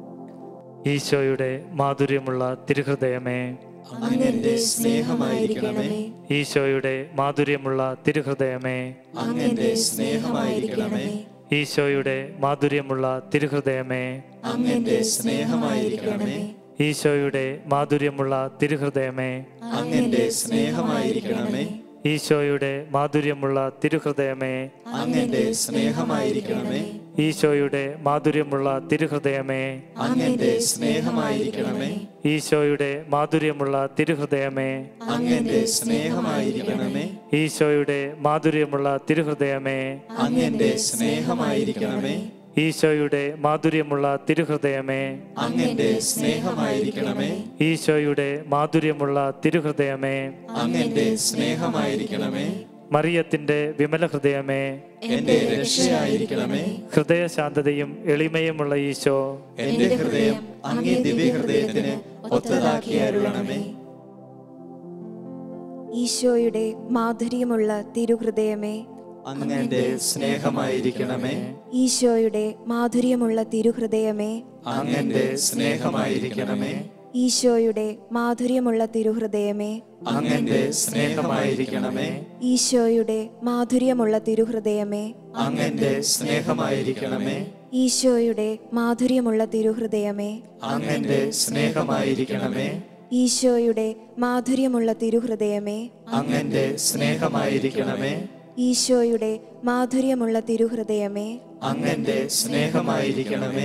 ഈശോയുടെ മാധുര്യമുള്ള തിരുഹൃദയമേ,
അങ്ങന്റെ സ്നേഹമായിരിക്കണമേ.
ഈശോയുടെ മാധുര്യമുള്ള തിരുഹൃദയമേ,
അങ്ങന്റെ സ്നേഹമായിരിക്കണമേ.
ഈശോയുടെ മാധുര്യമുള്ള തിരുഹൃദയമേ,
അങ്ങന്റെ സ്നേഹമായിരിക്കണമേ.
ഈശോയുടെ മാധുര്യമുള്ള തിരുഹൃദയമേ,
അങ്ങന്റെ സ്നേഹമായിരിക്കണമേ.
ഈശോയുടെ മാധുര്യമുള്ള തിരുഹൃദയമേ,
അങ്ങന്റെ സ്നേഹമായിരിക്കണമേ.
ഈശോയുടെ മാധുര്യമുള്ള തിരുഹൃദയമേ,
അങ്ങന്റെ സ്നേഹമായിരിക്കണമേ.
ഈശോയുടെ മാധുര്യമുള്ള തിരുഹൃദയമേ,
അങ്ങന്റെ സ്നേഹമായിരിക്കണമേ.
ഈശോയുടെ മാധുര്യമുള്ള തിരുഹൃദയമേ,
അങ്ങന്റെ സ്നേഹമായിരിക്കണമേ.
ഈശോയുടെ മാധുര്യമുള്ള തിരുഹൃദയമേ,
അങ്ങന്റെ സ്നേഹമായിരിക്കണമേ.
ഈശോയുടെ മാധുര്യമുള്ള തിരുഹൃദയമേ,
അങ്ങന്റെ സ്നേഹമായിരിക്കണമേ.
മറിയത്തിന്റെ വിമല ഹൃദയമേ,
എന്റെ രക്ഷയായിരിക്കണമേ.
ഹൃദയശാന്തതയും എളിമയുമുള്ള ഈശോ,
എന്റെ ഹൃദയം അങ്ങേ ദിവ്യഹൃദയത്തിന് ഒത്തതാക്കി അരുളണമേ.
ഈശോയുടെ മാധുര്യമുള്ള തിരുഹൃദയമേ,
അങ്ങന്റെ സ്നേഹമായിരിക്കണമേ.
ഈശോയുടെ മാധുര്യമുള്ള തിരുഹൃദയമേ,
അങ്ങന്റെ സ്നേഹമായിരിക്കണമേ.
ഈശോയുടെ മാധുര്യമുള്ള തിരുഹൃദയമേ,
അങ്ങന്റെ സ്നേഹമായിരിക്കണമേ.
ഈശോയുടെ മാധുര്യമുള്ള തിരുഹൃദയമേ,
അങ്ങന്റെ സ്നേഹമായിരിക്കണമേ.
ഈശോയുടെ മാധുര്യമുള്ള തിരുഹൃദയമേ,
അങ്ങന്റെ സ്നേഹമായിരിക്കണമേ.
ഈശോയുടെ മാധുര്യമുള്ള തിരുഹൃദയമേ,
അങ്ങന്റെ സ്നേഹമായിരിക്കണമേ.
ഈശോയുടെ മാധുര്യമുള്ള തിരുഹൃദയമേ,
അങ്ങന്റെ സ്നേഹമായിരിക്കണമേ.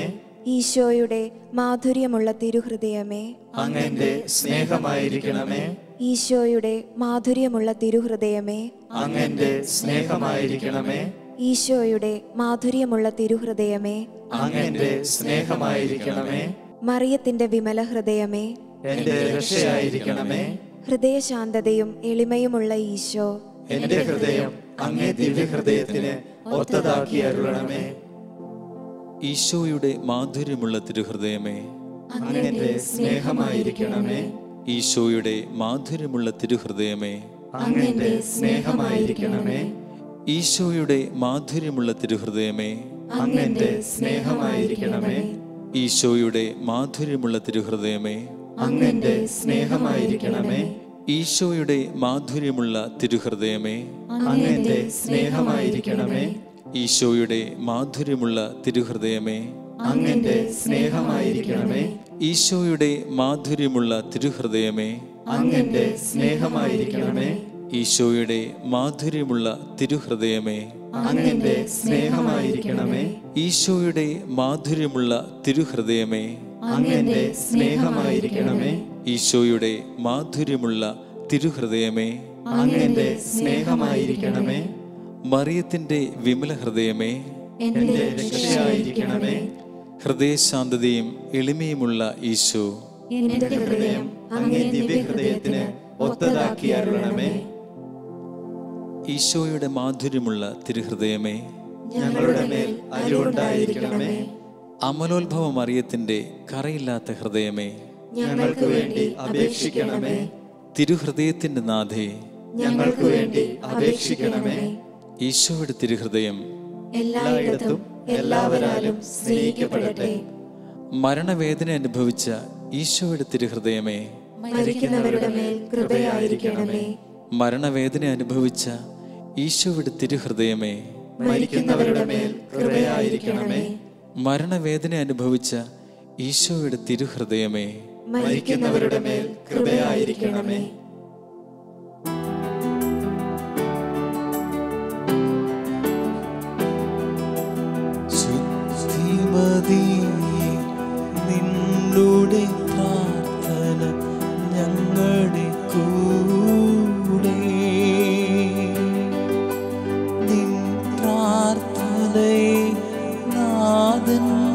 ഈശോയുടെ മാധുര്യമുള്ള തിരുഹൃദയമേ,
അങ്ങന്റെ സ്നേഹമായിരിക്കണമേ.
ഈശോയുടെ മാധുര്യമുള്ള തിരുഹൃദയമേ,
അങ്ങന്റെ സ്നേഹമായിരിക്കണമേ.
ഈശോയുടെ മാധുര്യമുള്ള തിരുഹൃദയമേ,
അങ്ങന്റെ സ്നേഹമായിരിക്കണമേ.
മറിയത്തിന്റെ വിമല ഹൃദയമേ,
എന്റെ രക്ഷയായിരിക്കണമേ.
ഹൃദയശാന്തതയും എളിമയുമുള്ള ഈശോ,
എന്റെ ഹൃദയം അങ്ങേ ദിവ്യഹൃദയത്തിന് ഒത്തതാക്കി അരുളണമേ.
ഈശോയുടെ മാധുര്യമുള്ള തിരുഹൃദയമേ,
അങ്ങന്റെ സ്നേഹമായിരിക്കണമേ.
ഈശോയുടെ മാധുര്യമുള്ള തിരുഹൃദയമേ,
അങ്ങന്റെ സ്നേഹമായിരിക്കണമേ.
ഈശോയുടെ മാധുര്യമുള്ള തിരുഹൃദയമേ,
അങ്ങന്റെ സ്നേഹമായിരിക്കണമേ.
ഈശോയുടെ മാധുര്യമുള്ള തിരുഹൃദയമേ,
അങ്ങന്റെ സ്നേഹമായിരിക്കണമേ.
ഈശോയുടെ മാധുര്യമുള്ള തിരുഹൃദയമേ,
അങ്ങന്റെ സ്നേഹമായിരിക്കണമേ.
ഈശോയുടെ മാധുര്യമുള്ള തിരുഹൃദയമേ,
അങ്ങന്റെ സ്നേഹമായിരിക്കണമേ.
ഈശോയുടെ മാധുര്യമുള്ള തിരുഹൃദയമേ,
അങ്ങന്റെ സ്നേഹമായിരിക്കണമേ.
ഈശോയുടെ മാധുര്യമുള്ള തിരുഹൃദയമേ,
അങ്ങന്റെ സ്നേഹമായിരിക്കണമേ.
ഈശോയുടെ മാധുര്യമുള്ള തിരുഹൃദയമേ,
അങ്ങന്റെ സ്നേഹമായിരിക്കണമേ.
ഈശോയുടെ മാധുര്യമുള്ള തിരുഹൃദയമേ,
അങ്ങന്റെ സ്നേഹമായിരിക്കണമേ.
മറിയത്തിന്റെ വിമല ഹൃദയമേ,
എന്റെ രക്ഷയായിരിക്കണമേ.
ഹൃദയശാന്തതയും എളിമയുമുള്ള ഈശോ,
എന്റെ ഹൃദയം അങ്ങേ ദിവ്യഹൃദയത്തിന് ഒത്തതാക്കി അരുളണമേ.
ഈശോയുടെ മാധുര്യമുള്ള തിരുഹൃദയമേ,
ഞങ്ങളുടെ മേൽ അരുളുണ്ടായിരിക്കണമേ.
അമലോത്ഭവ മറിയത്തിന്റെ കറയില്ലാത്ത ഹൃദയമേ,
ഞങ്ങൾക്ക് വേണ്ടി അപേക്ഷിക്കണമേ.
തിരുഹൃദയത്തിന്റെ നാഥേ,
ഞങ്ങൾക്ക് വേണ്ടി അപേക്ഷിക്കണമേ.
ഈശോയുടെ തിരുഹൃദയം
എല്ലായിടത്തും എല്ലാവരാലും സ്നേഹിക്കപ്പെടട്ടെ.
മരണവേദന അനുഭവിച്ച ഈശോയുടെ തിരുഹൃദയമേ,
മരിക്കുന്നവരുടെ മേൽ കൃപയായിരിക്കണമേ.
മരണവേദന അനുഭവിച്ച ഈശോയുടെ തിരുഹൃദയമേ,
മരിക്കുന്നവരുടെ മേൽ കൃപയായിരിക്കണമേ.
മരണവേദന അനുഭവിച്ച ഈശോയുടെ തിരുഹൃദയമേ,
മരിക്കുന്നവരുടെ മേൽ കൃപയായിരിക്കണമേ.
നിന്നുടെ പ്രാർത്ഥന ഞങ്ങളുടെ കൂടെ, നിൻ പ്രാർത്ഥനയെ നാഥൻ